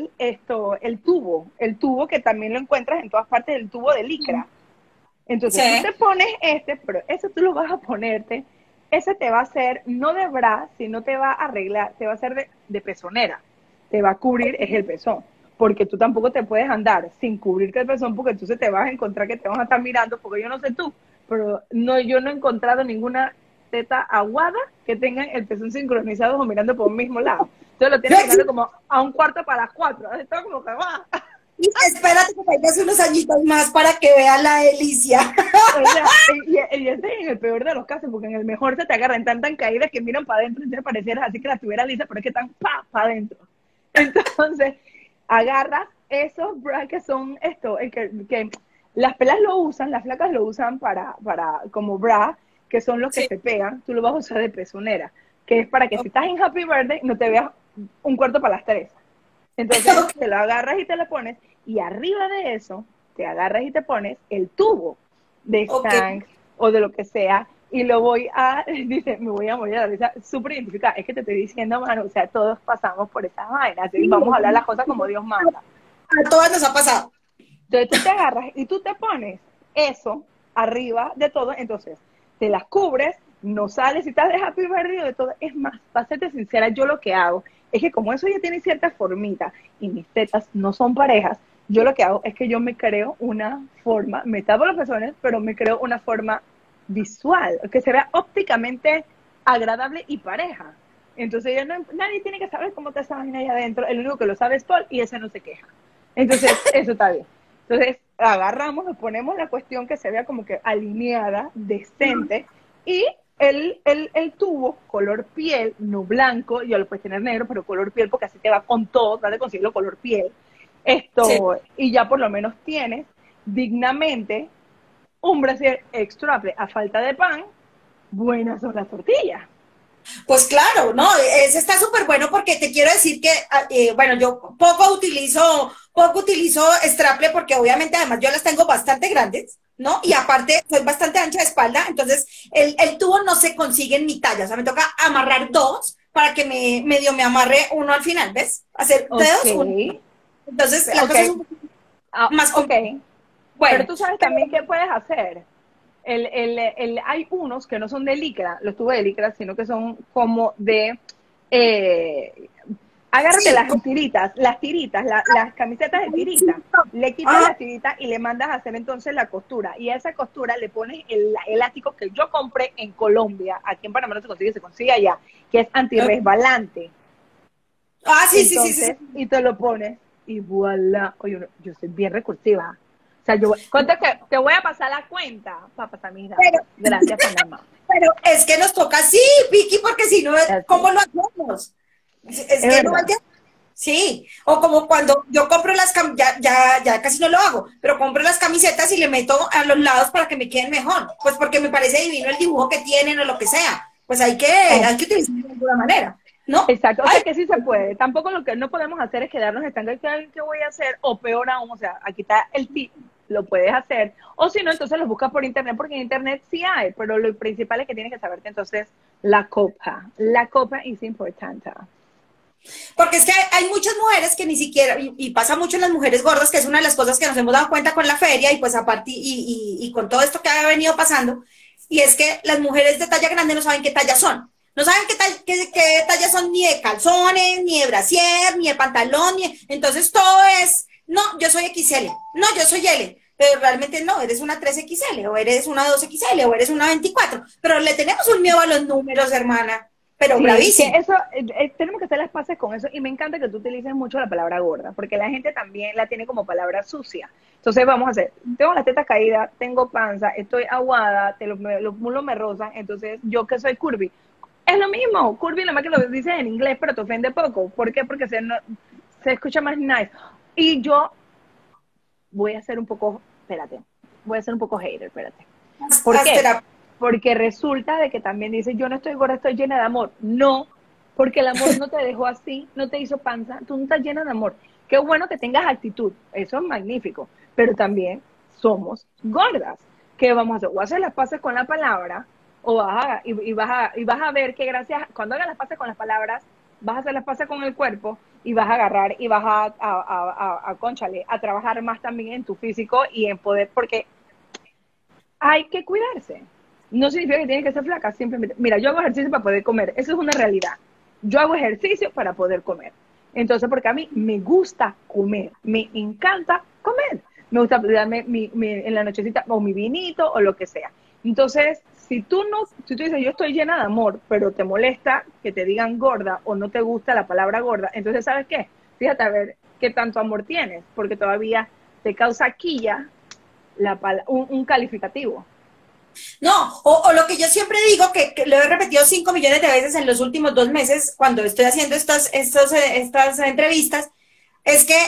el tubo que también lo encuentras en todas partes, el tubo de licra. sí, Entonces tú te pones pero ese tú lo vas a ponerte, ese te va a hacer, no de bra, sino te va a arreglar, te va a hacer de pezonera, te va a cubrir es el pezón, porque tú tampoco te puedes andar sin cubrirte el pezón, porque entonces te vas a encontrar que te van a estar mirando, porque yo no sé tú, pero no, yo no he encontrado ninguna teta aguada que tengan el pezón sincronizado o mirando por un mismo lado. Entonces lo no tienes mirando existe. como a un cuarto para las 4, está como que va. Espérate que tengas unos añitos más para que veas la delicia. O sea, y ese es en el peor de los casos, porque en el mejor se te agarran tan caídas que miran para adentro, entonces parecieras así que la tuviera lisa, pero es que están para adentro. Entonces, agarras esos bras que son que las pelas lo usan, las flacas lo usan para como bra, que son los que Sí. se pegan, tú lo vas a usar de pezonera, que es para que si estás en Happy Birthday no te veas un cuarto para las 3. Entonces te lo agarras y te lo pones, y arriba de eso te agarras y te pones el tubo de Ok, Spanx o de lo que sea, y lo dice, me voy a morir de la risa, súper identificada. Es que te estoy diciendo, mano, o sea, todos pasamos por esas vainas, y vamos a hablar las cosas como Dios manda. a todas nos ha pasado. Entonces tú te agarras y tú te pones eso arriba de todo, entonces te las cubres, no sales si estás de Happy Birthday o de todo. Es más, para serte sincera, yo lo que hago es que como eso ya tiene cierta formita y mis tetas no son parejas, yo lo que hago es que yo me creo una forma, me tapo los pezones, pero me creo una forma visual, que se vea ópticamente agradable y pareja. Entonces ya nadie tiene que saber cómo te esa vaina ahí adentro, el único que lo sabe es Paul y ese no se queja. Entonces, eso está bien. Entonces, agarramos, nos ponemos la cuestión que se vea como que alineada, decente, y el tubo, color piel, no blanco, ya lo puedes tener negro, pero color piel, porque así te va con todo, trata de conseguirlo color piel. Sí. Y ya por lo menos tienes dignamente un brasier extra a falta de pan, buenas son las tortillas. Pues claro, no, ese está súper bueno porque te quiero decir que, bueno, yo poco utilizo straple porque obviamente además yo las tengo bastante grandes, ¿no? Y aparte soy bastante ancha de espalda, entonces el tubo no se consigue en mi talla, o sea, me toca amarrar dos para que medio me amarre uno al final, ¿ves? Hacer Ok, dedos, uno. Entonces la ok, cosa es un poco más ok. complicada. Pero Bueno, tú sabes pero también qué puedes hacer. Hay unos que no son de licra, los tubos de licra, sino que son como de... eh, Agárrate Sí. las tiritas, las camisetas de tirita, le quitas Ajá. las tiritas y le mandas a hacer entonces la costura. Y a esa costura le pones el elástico que yo compré en Colombia, aquí en Panamá no se consigue allá, que es antirresbalante. Ah, sí, sí, sí, sí, Entonces, sí. y te lo pones y voilà. Oye, yo soy bien recursiva. O sea, cuenta que te voy a pasar la cuenta para pasar mis Pero, datos. Gracias, Panamá. pero es que nos toca así, Vicky, porque si no, Así. ¿cómo lo hacemos? Es Es que no verdad. vaya. Sí, o como cuando yo compro ya casi no lo hago, pero compro las camisetas y le meto a los lados para que me queden mejor, pues porque me parece divino el dibujo que tienen o lo que sea, pues hay que utilizarlo de alguna manera, ¿no? Exacto, o Ay, sea que sí se puede. Tampoco lo que no podemos hacer es quedarnos estancados. ¿Qué voy a hacer? O peor aún, o sea, aquí está el tip, lo puedes hacer. O si no, entonces lo buscas por internet, porque en internet sí hay, pero lo principal es que tienes que saberte entonces la copa. La copa es importante. porque es que hay muchas mujeres que ni siquiera, y pasa mucho en las mujeres gordas, que es una de las cosas que nos hemos dado cuenta con la feria y pues aparte y con todo esto que ha venido pasando, y es que las mujeres de talla grande no saben qué talla son. No saben qué talla son ni de calzones, ni de brasier, ni de pantalón, entonces todo es, no, yo soy XL, no, yo soy L, pero realmente no, eres una 3XL, o eres una 2XL, o eres una 24, pero le tenemos un miedo a los números, hermana, pero Sí, que bravísimo. eso, tenemos que hacer las paces con eso y me encanta que tú utilices mucho la palabra gorda, porque la gente también la tiene como palabra sucia. Entonces vamos a hacer, tengo las tetas caídas, tengo panza, estoy aguada, los mulos me rozan, entonces yo que soy curvy, es lo mismo, curvy nada más que lo dices en inglés, pero te ofende poco. ¿Por qué? Porque se escucha más nice. Y yo voy a ser un poco, espérate, voy a ser un poco hater, espérate. ¿Por Haz qué? terapia. Porque resulta de que también dice, yo no estoy gorda, estoy llena de amor. No, porque el amor no te dejó así, no te hizo panza, tú no estás llena de amor. Qué bueno que tengas actitud, eso es magnífico, pero también somos gordas. ¿Qué vamos a hacer? O hacer las paces con la palabra, o vas a ver que gracias, cuando hagas las paces con las palabras, vas a hacer las paces con el cuerpo y vas a agarrar y vas cónchale, a trabajar más también en tu físico y en poder, porque hay que cuidarse. No significa que tienes que ser flaca, simplemente, mira, yo hago ejercicio para poder comer, eso es una realidad. Yo hago ejercicio para poder comer. Entonces, porque a mí me gusta comer, me encanta comer. Me gusta darme en la nochecita o mi vinito o lo que sea. Entonces, si tú dices yo estoy llena de amor, pero te molesta que te digan gorda o no te gusta la palabra gorda, entonces, ¿sabes qué? Fíjate a ver qué tanto amor tienes, porque todavía te causa quilla un calificativo. No, o lo que yo siempre digo, que lo he repetido 5 millones de veces en los últimos 2 meses, cuando estoy haciendo estas entrevistas, es que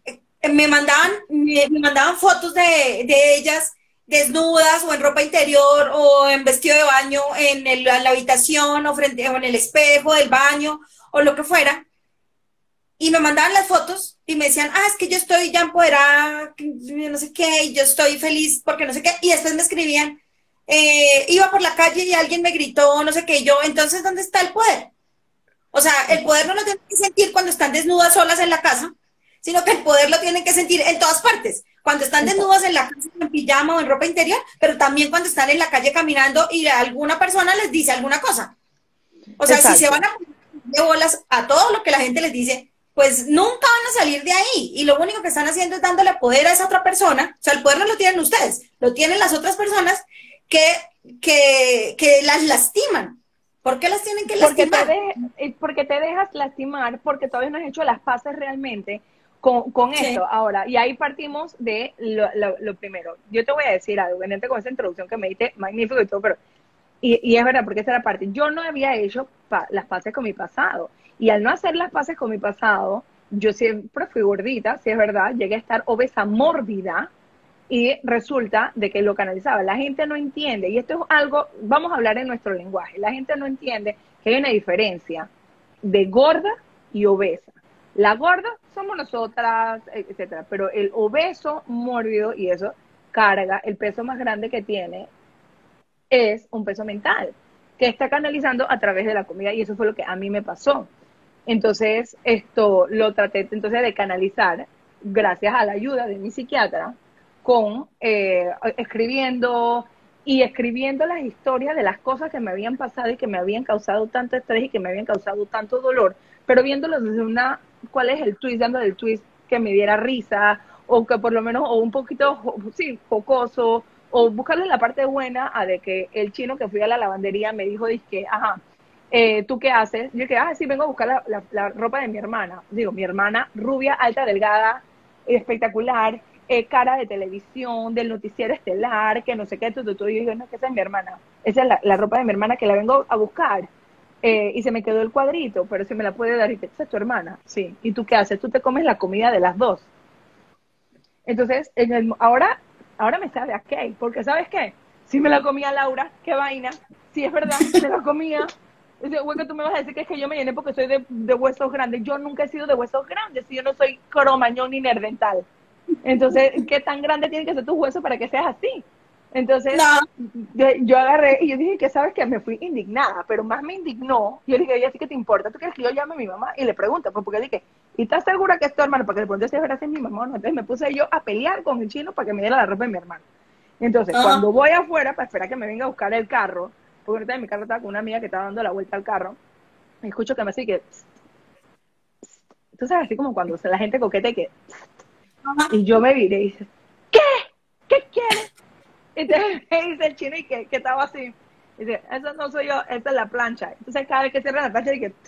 me mandaban fotos de ellas desnudas o en ropa interior o en vestido de baño en la habitación o frente o en el espejo del baño o lo que fuera. Y me mandaban las fotos y me decían, es que yo estoy ya empoderada, no sé qué, y yo estoy feliz porque no sé qué. Y después me escribían, iba por la calle y alguien me gritó, no sé qué, y yo, entonces, ¿dónde está el poder? O sea, el poder no lo tienen que sentir cuando están desnudas solas en la casa, sino que el poder lo tienen que sentir en todas partes. Cuando están Exacto. desnudas en la casa, en pijama o en ropa interior, pero también cuando están en la calle caminando y alguna persona les dice alguna cosa. O sea, si se van Exacto. a poner de bolas a todo lo que la gente les dice, pues nunca van a salir de ahí. Y lo único que están haciendo es dándole poder a esa otra persona. O sea, el poder no lo tienen ustedes, lo tienen las otras personas que, que las lastiman. ¿Por qué las tienen que lastimar? Porque te dejas lastimar, porque todavía no has hecho las paces realmente con Sí. esto. Ahora, y ahí partimos de lo primero. Yo te voy a decir algo, venente con esa introducción que me diste, magnífico y todo, pero y es verdad, porque esa era parte. Yo no había hecho las paces con mi pasado. Y al no hacer las paces con mi pasado, yo siempre fui gordita, si es verdad, llegué a estar obesa mórbida y resulta de que lo canalizaba. La gente no entiende, y esto es algo, vamos a hablar en nuestro lenguaje, la gente no entiende que hay una diferencia de gorda y obesa. La gorda somos nosotras, etcétera, pero el obeso mórbido, y eso carga, el peso más grande que tiene es un peso mental que está canalizando a través de la comida y eso fue lo que a mí me pasó. Entonces, esto lo traté entonces de canalizar gracias a la ayuda de mi psiquiatra con escribiendo y escribiendo las historias de las cosas que me habían pasado y que me habían causado tanto estrés y que me habían causado tanto dolor, pero viéndolo desde ¿cuál es el twist? Dándole el twist que me diera risa, o que por lo menos, o un poquito, sí, jocoso, o buscarle la parte buena a de que el chino que fui a la lavandería me dijo, dizque, ajá, ¿tú qué haces? Yo que, sí, vengo a buscar la ropa de mi hermana. Digo, mi hermana, rubia, alta, delgada, espectacular, cara de televisión, del noticiero estelar, que no sé qué, tú. Y yo digo, no, que esa es mi hermana. Esa es la ropa de mi hermana que la vengo a buscar. Y se me quedó el cuadrito, pero si me la puede dar, y que esa es tu hermana. Sí. ¿Y tú qué haces? Tú te comes la comida de las dos. Entonces, ahora me sabe a qué, porque ¿sabes qué? Si me la comía Laura, qué vaina, si es verdad, me la comía. Dice, güey, que tú me vas a decir que es que yo me llené porque soy de huesos grandes. Yo nunca he sido de huesos grandes, si yo no soy cromañón ni nerdental. Entonces, ¿qué tan grande tienen que ser tus huesos para que seas así? Entonces, No. yo agarré y yo dije que, ¿sabes qué? Me fui indignada, pero más me indignó. Yo dije, oye, ¿así que te importa? ¿Tú quieres que yo llame a mi mamá y le pregunte? Pues porque dije, ¿y estás segura que es tu hermano? Para que le pregunte si es verdad si es mi mamá o no. Entonces me puse yo a pelear con el chino para que me diera la ropa de mi hermano. Entonces, cuando voy afuera, para esperar que me venga a buscar el carro, porque ahorita en mi carro estaba con una amiga que estaba dando la vuelta al carro, y escucho que me dice que, tú sabes, así como cuando la gente coquete que, y yo me viré y dice, ¿qué? ¿Qué quieres? Y entonces me dice el chino y que estaba así. Dice, eso no soy yo, esta es la plancha. Entonces cada vez que cierra la plancha, dije,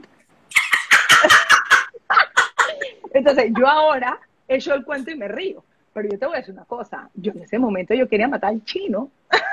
entonces yo ahora echo el cuento y me río. Pero yo te voy a decir una cosa, yo en ese momento yo quería matar al chino.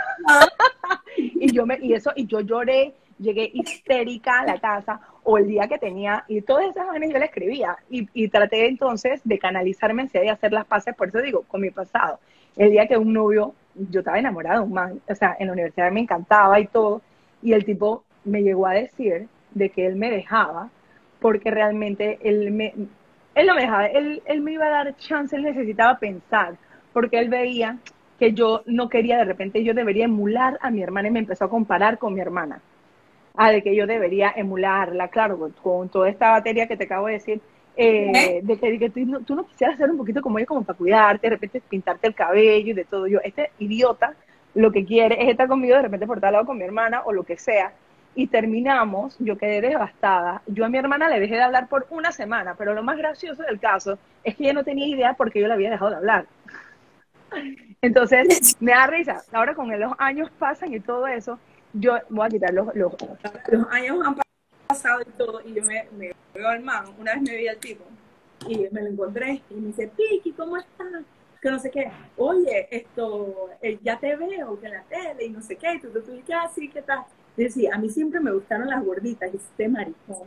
y yo lloré, llegué histérica a la casa, o el día que tenía, y todas esas vainas yo le escribía, y traté entonces de canalizarme en sí y hacer las paces, por eso digo, con mi pasado. El día que un novio, yo estaba enamorada de un man, o sea, en la universidad me encantaba y todo, y el tipo me llegó a decir de que él me dejaba, porque realmente él no me dejaba, él me iba a dar chance, él necesitaba pensar, porque él veía que yo no quería, de repente yo debería emular a mi hermana y me empezó a comparar con mi hermana. De que yo debería emularla, claro, con toda esta batería que te acabo de decir, de que tú no quisieras ser un poquito como ella, como para cuidarte, de repente pintarte el cabello y de todo. Yo, este idiota, lo que quiere es estar conmigo de repente por tal lado con mi hermana o lo que sea. Y terminamos, yo quedé devastada. Yo a mi hermana le dejé de hablar por una semana, pero lo más gracioso del caso es que ella no tenía idea por qué yo le había dejado de hablar. Entonces, me da risa. Ahora con los años pasan y todo eso, yo voy a quitar los años han pasado y todo, y yo me veo al man. Una vez me vi al tipo y me lo encontré y me dice, Piki, ¿cómo estás? Que no sé qué. Oye, ya te veo que en la tele y no sé qué. Y tú ¿qué así? ¿Qué tal? Y decía, a mí siempre me gustaron las gorditas y este maricón.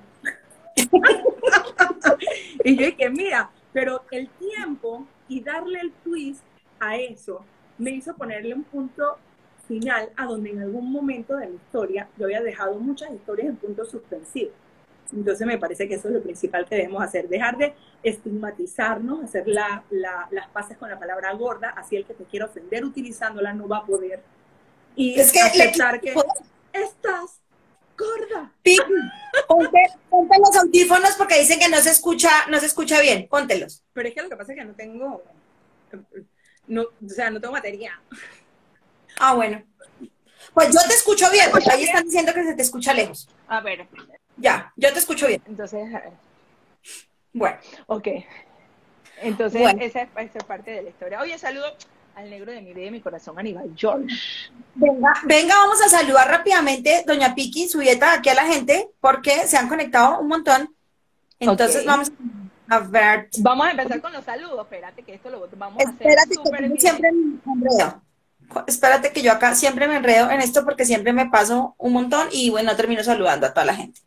Y yo dije, mira, pero el tiempo y darle el twist a eso me hizo ponerle un punto final a donde en algún momento de la historia yo había dejado muchas historias en punto suspensivo. Entonces me parece que eso es lo principal que debemos hacer, dejar de estigmatizarnos, hacer las paces con la palabra gorda, así el que te quiera ofender utilizándola no va a poder, y Es que aceptar que estás gorda. ponte los audífonos porque dicen que no se escucha bien. Póntelos. Pero es que lo que pasa es que no tengo, o sea, no tengo batería. Bueno. Pues yo te escucho bien, porque ahí están diciendo que se te escucha lejos. A ver. Ya, yo te escucho bien. Entonces, bueno. Ok. Entonces, bueno, esa es parte de la historia. Oye, saludo al negro de mi vida y mi corazón, Aníbal George. Venga, vamos a saludar rápidamente, doña Piki, su dieta aquí a la gente, porque se han conectado un montón. Entonces, vamos a ver. Vamos a empezar con los saludos. Espérate que esto lo vamos a hacer súper bien. Siempre me enredo. Espérate que yo acá siempre me enredo en esto porque siempre me paso un montón y bueno, termino saludando a toda la gente.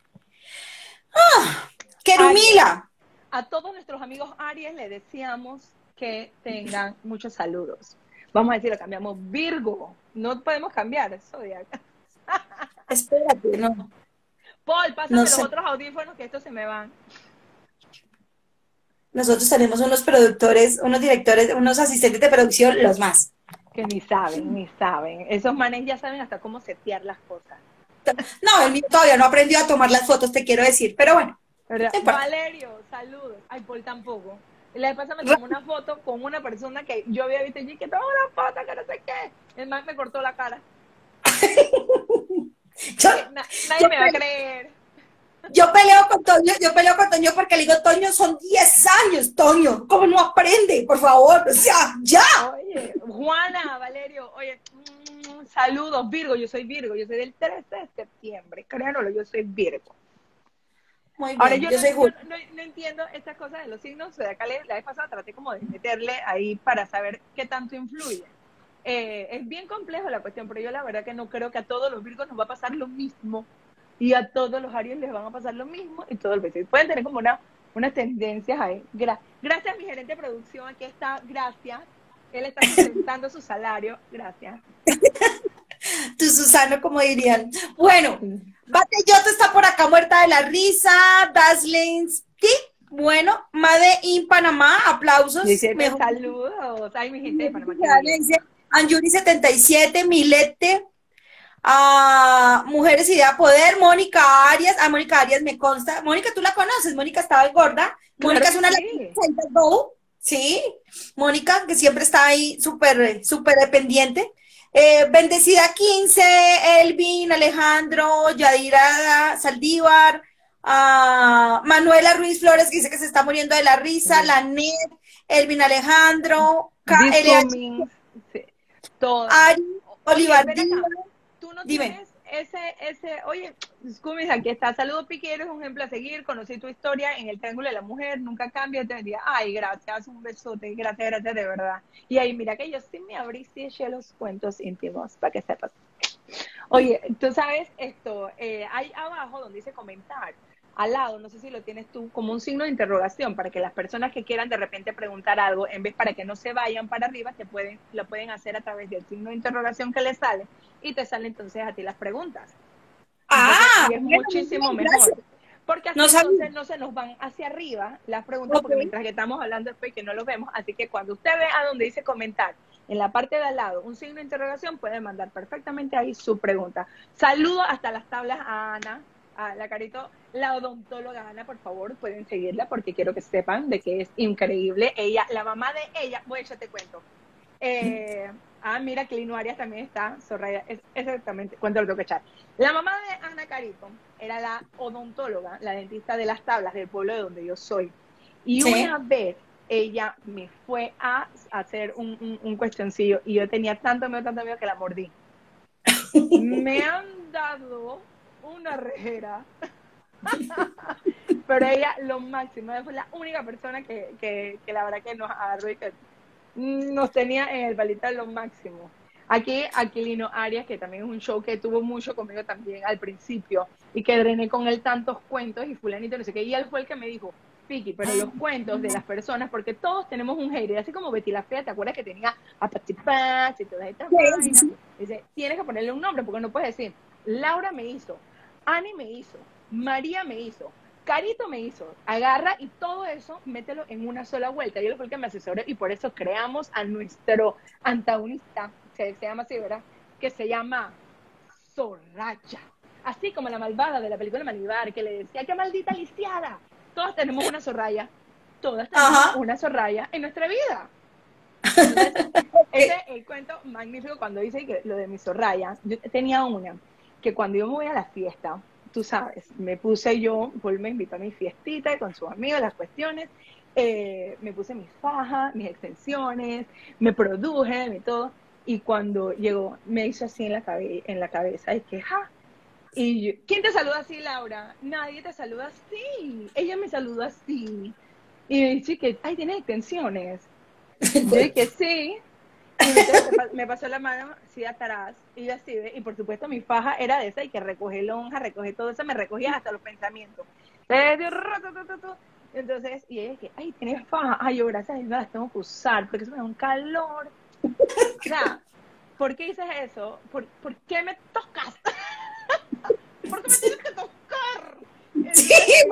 ¡Querumila! A todos nuestros amigos Aries le deseamos que tengan muchos saludos. Vamos a decir, lo cambiamos Virgo. No podemos cambiar Zodiac. Espérate, no. Paul, pásame los otros audífonos que estos se me van. Nosotros tenemos unos productores, unos directores, unos asistentes de producción, los más. Que ni saben. Esos manes ya saben hasta cómo setear las cosas. No, el mío todavía no aprendió a tomar las fotos, te quiero decir, pero bueno. Valerio, saludos. Ay, Paul tampoco. La vez pasada me tomó una foto con una persona que yo había visto y que toma una foto, que no sé qué. El man me cortó la cara. Nadie me va a creer. Yo peleo con Toño porque le digo, Toño, son 10 años, Toño, ¿cómo no aprende? Por favor, o sea, ya. Oye, Juana, Valerio, oye, saludos, Virgo, yo soy del 13 de septiembre, créanlo, yo soy Virgo. Muy Ahora, bien, yo soy Julio. no entiendo estas cosas de los signos, de acá la vez pasada traté como de meterle ahí para saber qué tanto influye. Es bien complejo la cuestión, pero yo la verdad que no creo que a todos los Virgos nos va a pasar lo mismo y a todos los Aries les van a pasar lo mismo y todos los veces. Pueden tener como unas tendencias ahí. Gracias a mi gerente de producción, aquí está, gracias. Él está sustentando su salario, gracias. Tu Susano, como dirían. Bueno, Bate Yoto está por acá muerta de la risa. Daslinsky, bueno, Made in Panamá, aplausos. Saludos. Ay, mi gente de Panamá. Anjuri 77, Milete, Mujeres Idea Poder, Mónica Arias. Mónica Arias me consta. Mónica, tú la conoces, Mónica estaba gorda. Claro, Mónica es una sí, Mónica, que siempre está ahí súper dependiente. Bendecida 15, Elvin, Alejandro, Yadira Saldívar, Manuela Ruiz Flores, que dice que se está muriendo de la risa, la Net, Elvin Alejandro, Ari, Olivar Díaz. Tú no tienes oye, Scumis, aquí está, saludos Piqui, eres un ejemplo a seguir, conocí tu historia en el Triángulo de la Mujer, nunca cambia, te diría, ay, gracias, un besote, gracias de verdad. Y ahí, mira que yo sí me abrí, sí eché los cuentos íntimos, para que sepas. Oye, tú sabes esto, hay abajo donde dice comentar, al lado, no sé si lo tienes tú, como un signo de interrogación, para que las personas que quieran de repente preguntar algo, en vez para que no se vayan para arriba, lo pueden hacer a través del signo de interrogación que les sale, y te salen entonces a ti las preguntas. Entonces, y es muchísimo mejor. Porque así entonces no se nos van hacia arriba las preguntas, porque mientras que estamos hablando después que no los vemos, así que cuando usted ve a donde dice comentar, en la parte de al lado, un signo de interrogación, puede mandar perfectamente ahí su pregunta. Saludo hasta las tablas a Ana, a la carito, la odontóloga Ana, por favor, pueden seguirla porque quiero que sepan de que es increíble. Ella, la mamá de ella, bueno, ya te cuento. Mira, Clino Arias también está, Soraya, es exactamente, cuento lo tengo que echar. La mamá de Ana Carito era la odontóloga, la dentista de las tablas del pueblo de donde yo soy. Y una vez ella me fue a hacer un cuestioncillo y yo tenía tanto miedo que la mordí. Me han dado una rejera. Pero ella lo máximo, ella fue la única persona que la verdad que nos agarró y que nos tenía en el balita lo máximo. Aquí Aquilino Arias, que también es un show que tuvo mucho conmigo también al principio y que drené con él tantos cuentos y fulanito, no sé qué, y él fue el que me dijo, Piqui, pero los cuentos de las personas, porque todos tenemos un hater, así como Betty la Fea, ¿te acuerdas que tenía a Pachi Pach y todas estas vainas? Dice, tienes que ponerle un nombre, porque no puedes decir, Laura me hizo, Ani me hizo, María me hizo, Carito me hizo, agarra y todo eso, mételo en una sola vuelta. Y él fue el que me asesoró y por eso creamos a nuestro antagonista, se llama así, ¿verdad? Que se llama Soraya. Así como la malvada de la película Malibar, que le decía, ¡qué maldita lisiada! Todas tenemos una Soraya. Todas tenemos una Soraya en nuestra vida. Entonces, ese es el cuento magnífico cuando dice que lo de mi Soraya. Yo tenía una que cuando yo me voy a la fiesta, tú sabes, me puse yo, Paul me invitó a mi fiestita con sus amigos, las cuestiones, me puse mis fajas, mis extensiones, me produje, y todo, y cuando llegó, me hizo así en la cabeza, y que, ¡ja! Y yo, ¿quién te saluda así, Laura? Nadie te saluda así, ella me saluda así, y me dice que, ay, ¿tienes extensiones? Yo dije, sí. Y entonces me pasó la mano así atrás y yo así, y por supuesto mi faja era de esa y que recoge lonja, recoge todo eso, me recogía hasta los pensamientos. Entonces, y ella que, ay, tienes faja, ay, yo gracias a Dios las tengo que usar porque eso me da un calor. O sea, ¿por qué dices eso? ¿Por qué me tocas? ¿Por qué me tienes que tocar? Sí,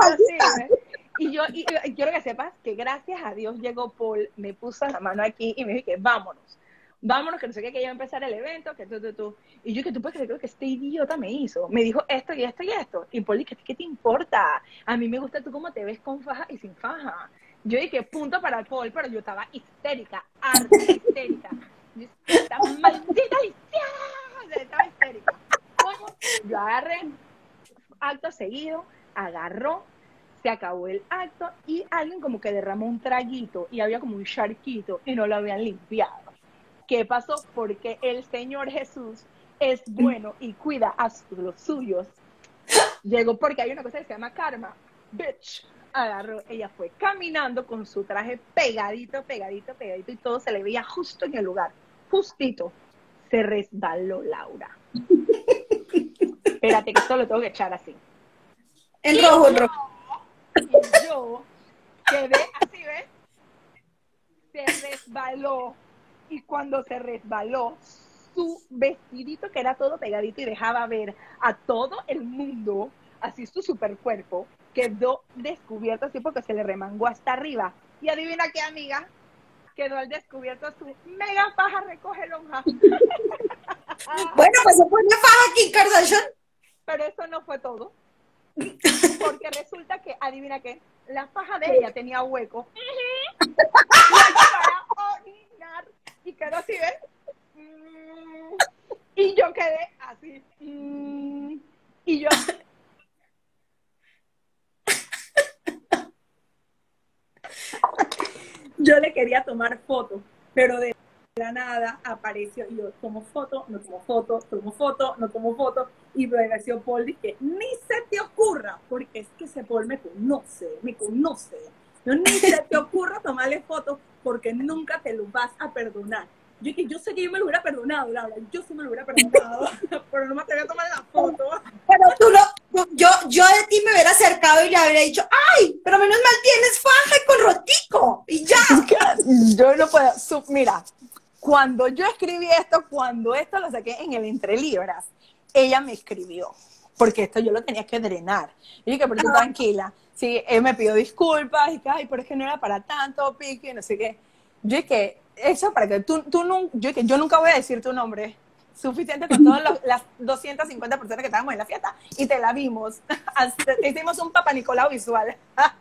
y quiero que sepas que gracias a Dios llegó Paul, me puso la mano aquí y me dijo que vámonos, que no sé qué, que ya va a empezar el evento, que tú. Y yo, que tú puedes creer que este idiota me hizo. Me dijo esto y esto y esto. Y Paul, ¿qué te importa? A mí me gusta tú cómo te ves con faja y sin faja. Yo dije, punto para el Paul, pero yo estaba histérica, harta, histérica. Esta maldita lisiada, estaba histérica. Bueno, yo agarré, acto seguido, agarró, se acabó el acto y alguien como que derramó un traguito y había como un charquito y no lo habían limpiado. ¿Qué pasó? Porque el Señor Jesús es bueno y cuida a los suyos. Llegó porque hay una cosa que se llama karma. Bitch. Agarró, ella fue caminando con su traje pegadito, pegadito, pegadito y todo se le veía justo en el lugar. Justito. Se resbaló Laura. Espérate que esto lo tengo que echar así. En rojo, en rojo. Y yo quedé así, ¿ves? Se resbaló. Y cuando se resbaló, su vestidito, que era todo pegadito y dejaba ver a todo el mundo, así su super cuerpo, quedó descubierto así porque se le remangó hasta arriba. Y adivina qué, amiga, quedó al descubierto su mega faja recoge lonja. Bueno, pues se pone faja Kim Kardashian. Pero eso no fue todo. Porque resulta que, adivina qué, la faja de ella tenía hueco. Para orinar. Y quedó así, ¿ves? Y yo quedé así. Y yo... Yo le quería tomar fotos, pero de la nada apareció y yo tomo foto, no tomo foto, tomo foto, no tomo foto, y me pareció Paul dije, ni se te ocurra, porque es que ese Paul me conoce, no, ni se te ocurra tomarle fotos porque nunca te lo vas a perdonar. Yo sé que yo me lo hubiera perdonado, Laura, yo sí me lo hubiera perdonado, pero no me atreví a tomar la foto. Pero yo de ti me hubiera acercado y le habría dicho, ay, pero menos mal tienes faja y con rotico, y ya. Yo no puedo, mira, cuando yo escribí esto, cuando esto lo saqué en el Entre Libras, ella me escribió, porque esto yo lo tenía que drenar. Y dije, pero tú tranquila. Sí, él me pidió disculpas, y que, ay, pero es que no era para tanto, Piqui, no sé qué. Yo dije, eso para que yo nunca voy a decir tu nombre. Suficiente con todas las 250 personas que estábamos en la fiesta y te la vimos. Hicimos un Papá Nicolau visual.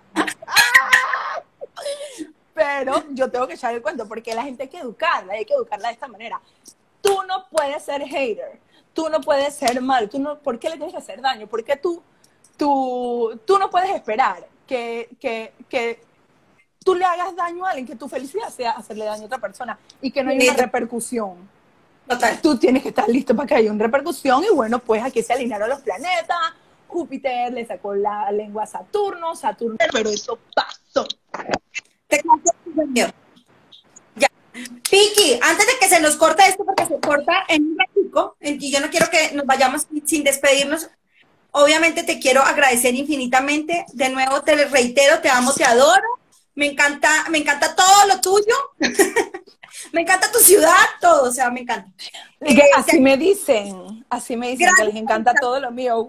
Pero yo tengo que echar el cuento porque la gente hay que educarla de esta manera. Tú no puedes ser hater, tú no puedes ser mal, ¿por qué le tienes que hacer daño? Porque tú no puedes esperar que tú le hagas daño a alguien, que tu felicidad sea hacerle daño a otra persona y que no haya una repercusión. Total. Tú tienes que estar listo para que haya una repercusión y bueno, pues aquí se alinearon los planetas, Júpiter le sacó la lengua a Saturno, pero eso pasó. Te canto, señor. Ya. Piqui, antes de que se nos corte esto, porque se corta en un ratico, y yo no quiero que nos vayamos sin despedirnos, obviamente te quiero agradecer infinitamente. De nuevo te reitero, te amo, te adoro. Me encanta todo lo tuyo. Me encanta tu ciudad, todo, o sea, me encanta. Así me dicen que les encanta todo lo mío.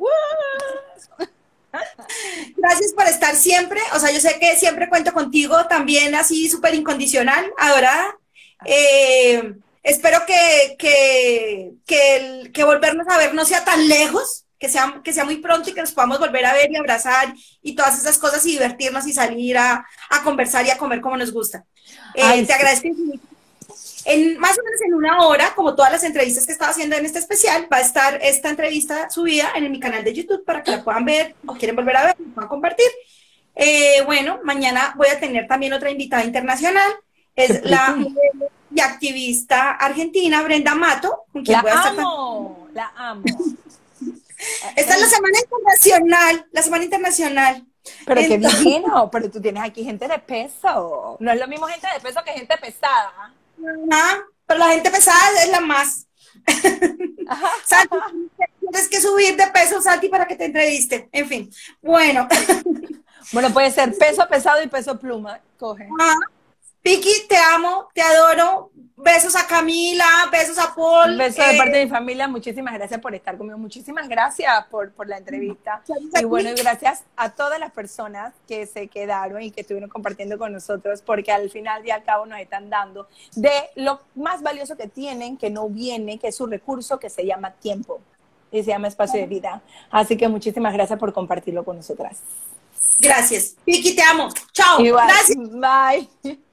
Gracias por estar siempre, o sea, yo sé que siempre cuento contigo, también así súper incondicional, adorada. Espero que volvernos a ver no sea tan lejos, que sea muy pronto y que nos podamos volver a ver y abrazar y todas esas cosas y divertirnos y salir a conversar y a comer como nos gusta. Te agradezco. Más o menos en una hora, como todas las entrevistas que estaba haciendo en este especial, va a estar esta entrevista subida en mi canal de YouTube para que la puedan ver o quieren volver a ver, la puedan compartir. Bueno, mañana voy a tener también otra invitada internacional, es la y activista argentina Brenda Mato, con quien voy a estar la amo. Esta es la Semana Internacional. Pero qué divino, pero tú tienes aquí gente de peso. No es lo mismo gente de peso que gente pesada. Pero la gente pesada es la más. Santi, tienes que subir de peso, Santi, para que te entreviste. En fin, bueno. Bueno, puede ser peso pesado y peso pluma. Coge. Piqui, te amo, te adoro. Besos a Camila, besos a Paul. Besos de parte de mi familia. Muchísimas gracias por estar conmigo. Muchísimas gracias por la entrevista. Y bueno, y gracias a todas las personas que se quedaron y que estuvieron compartiendo con nosotros, porque al final y al cabo nos están dando de lo más valioso que tienen, que no viene, que es su recurso, que se llama tiempo y se llama espacio de vida. Así que muchísimas gracias por compartirlo con nosotras. Gracias. Piqui, te amo. Chao. Igual. Gracias. Bye.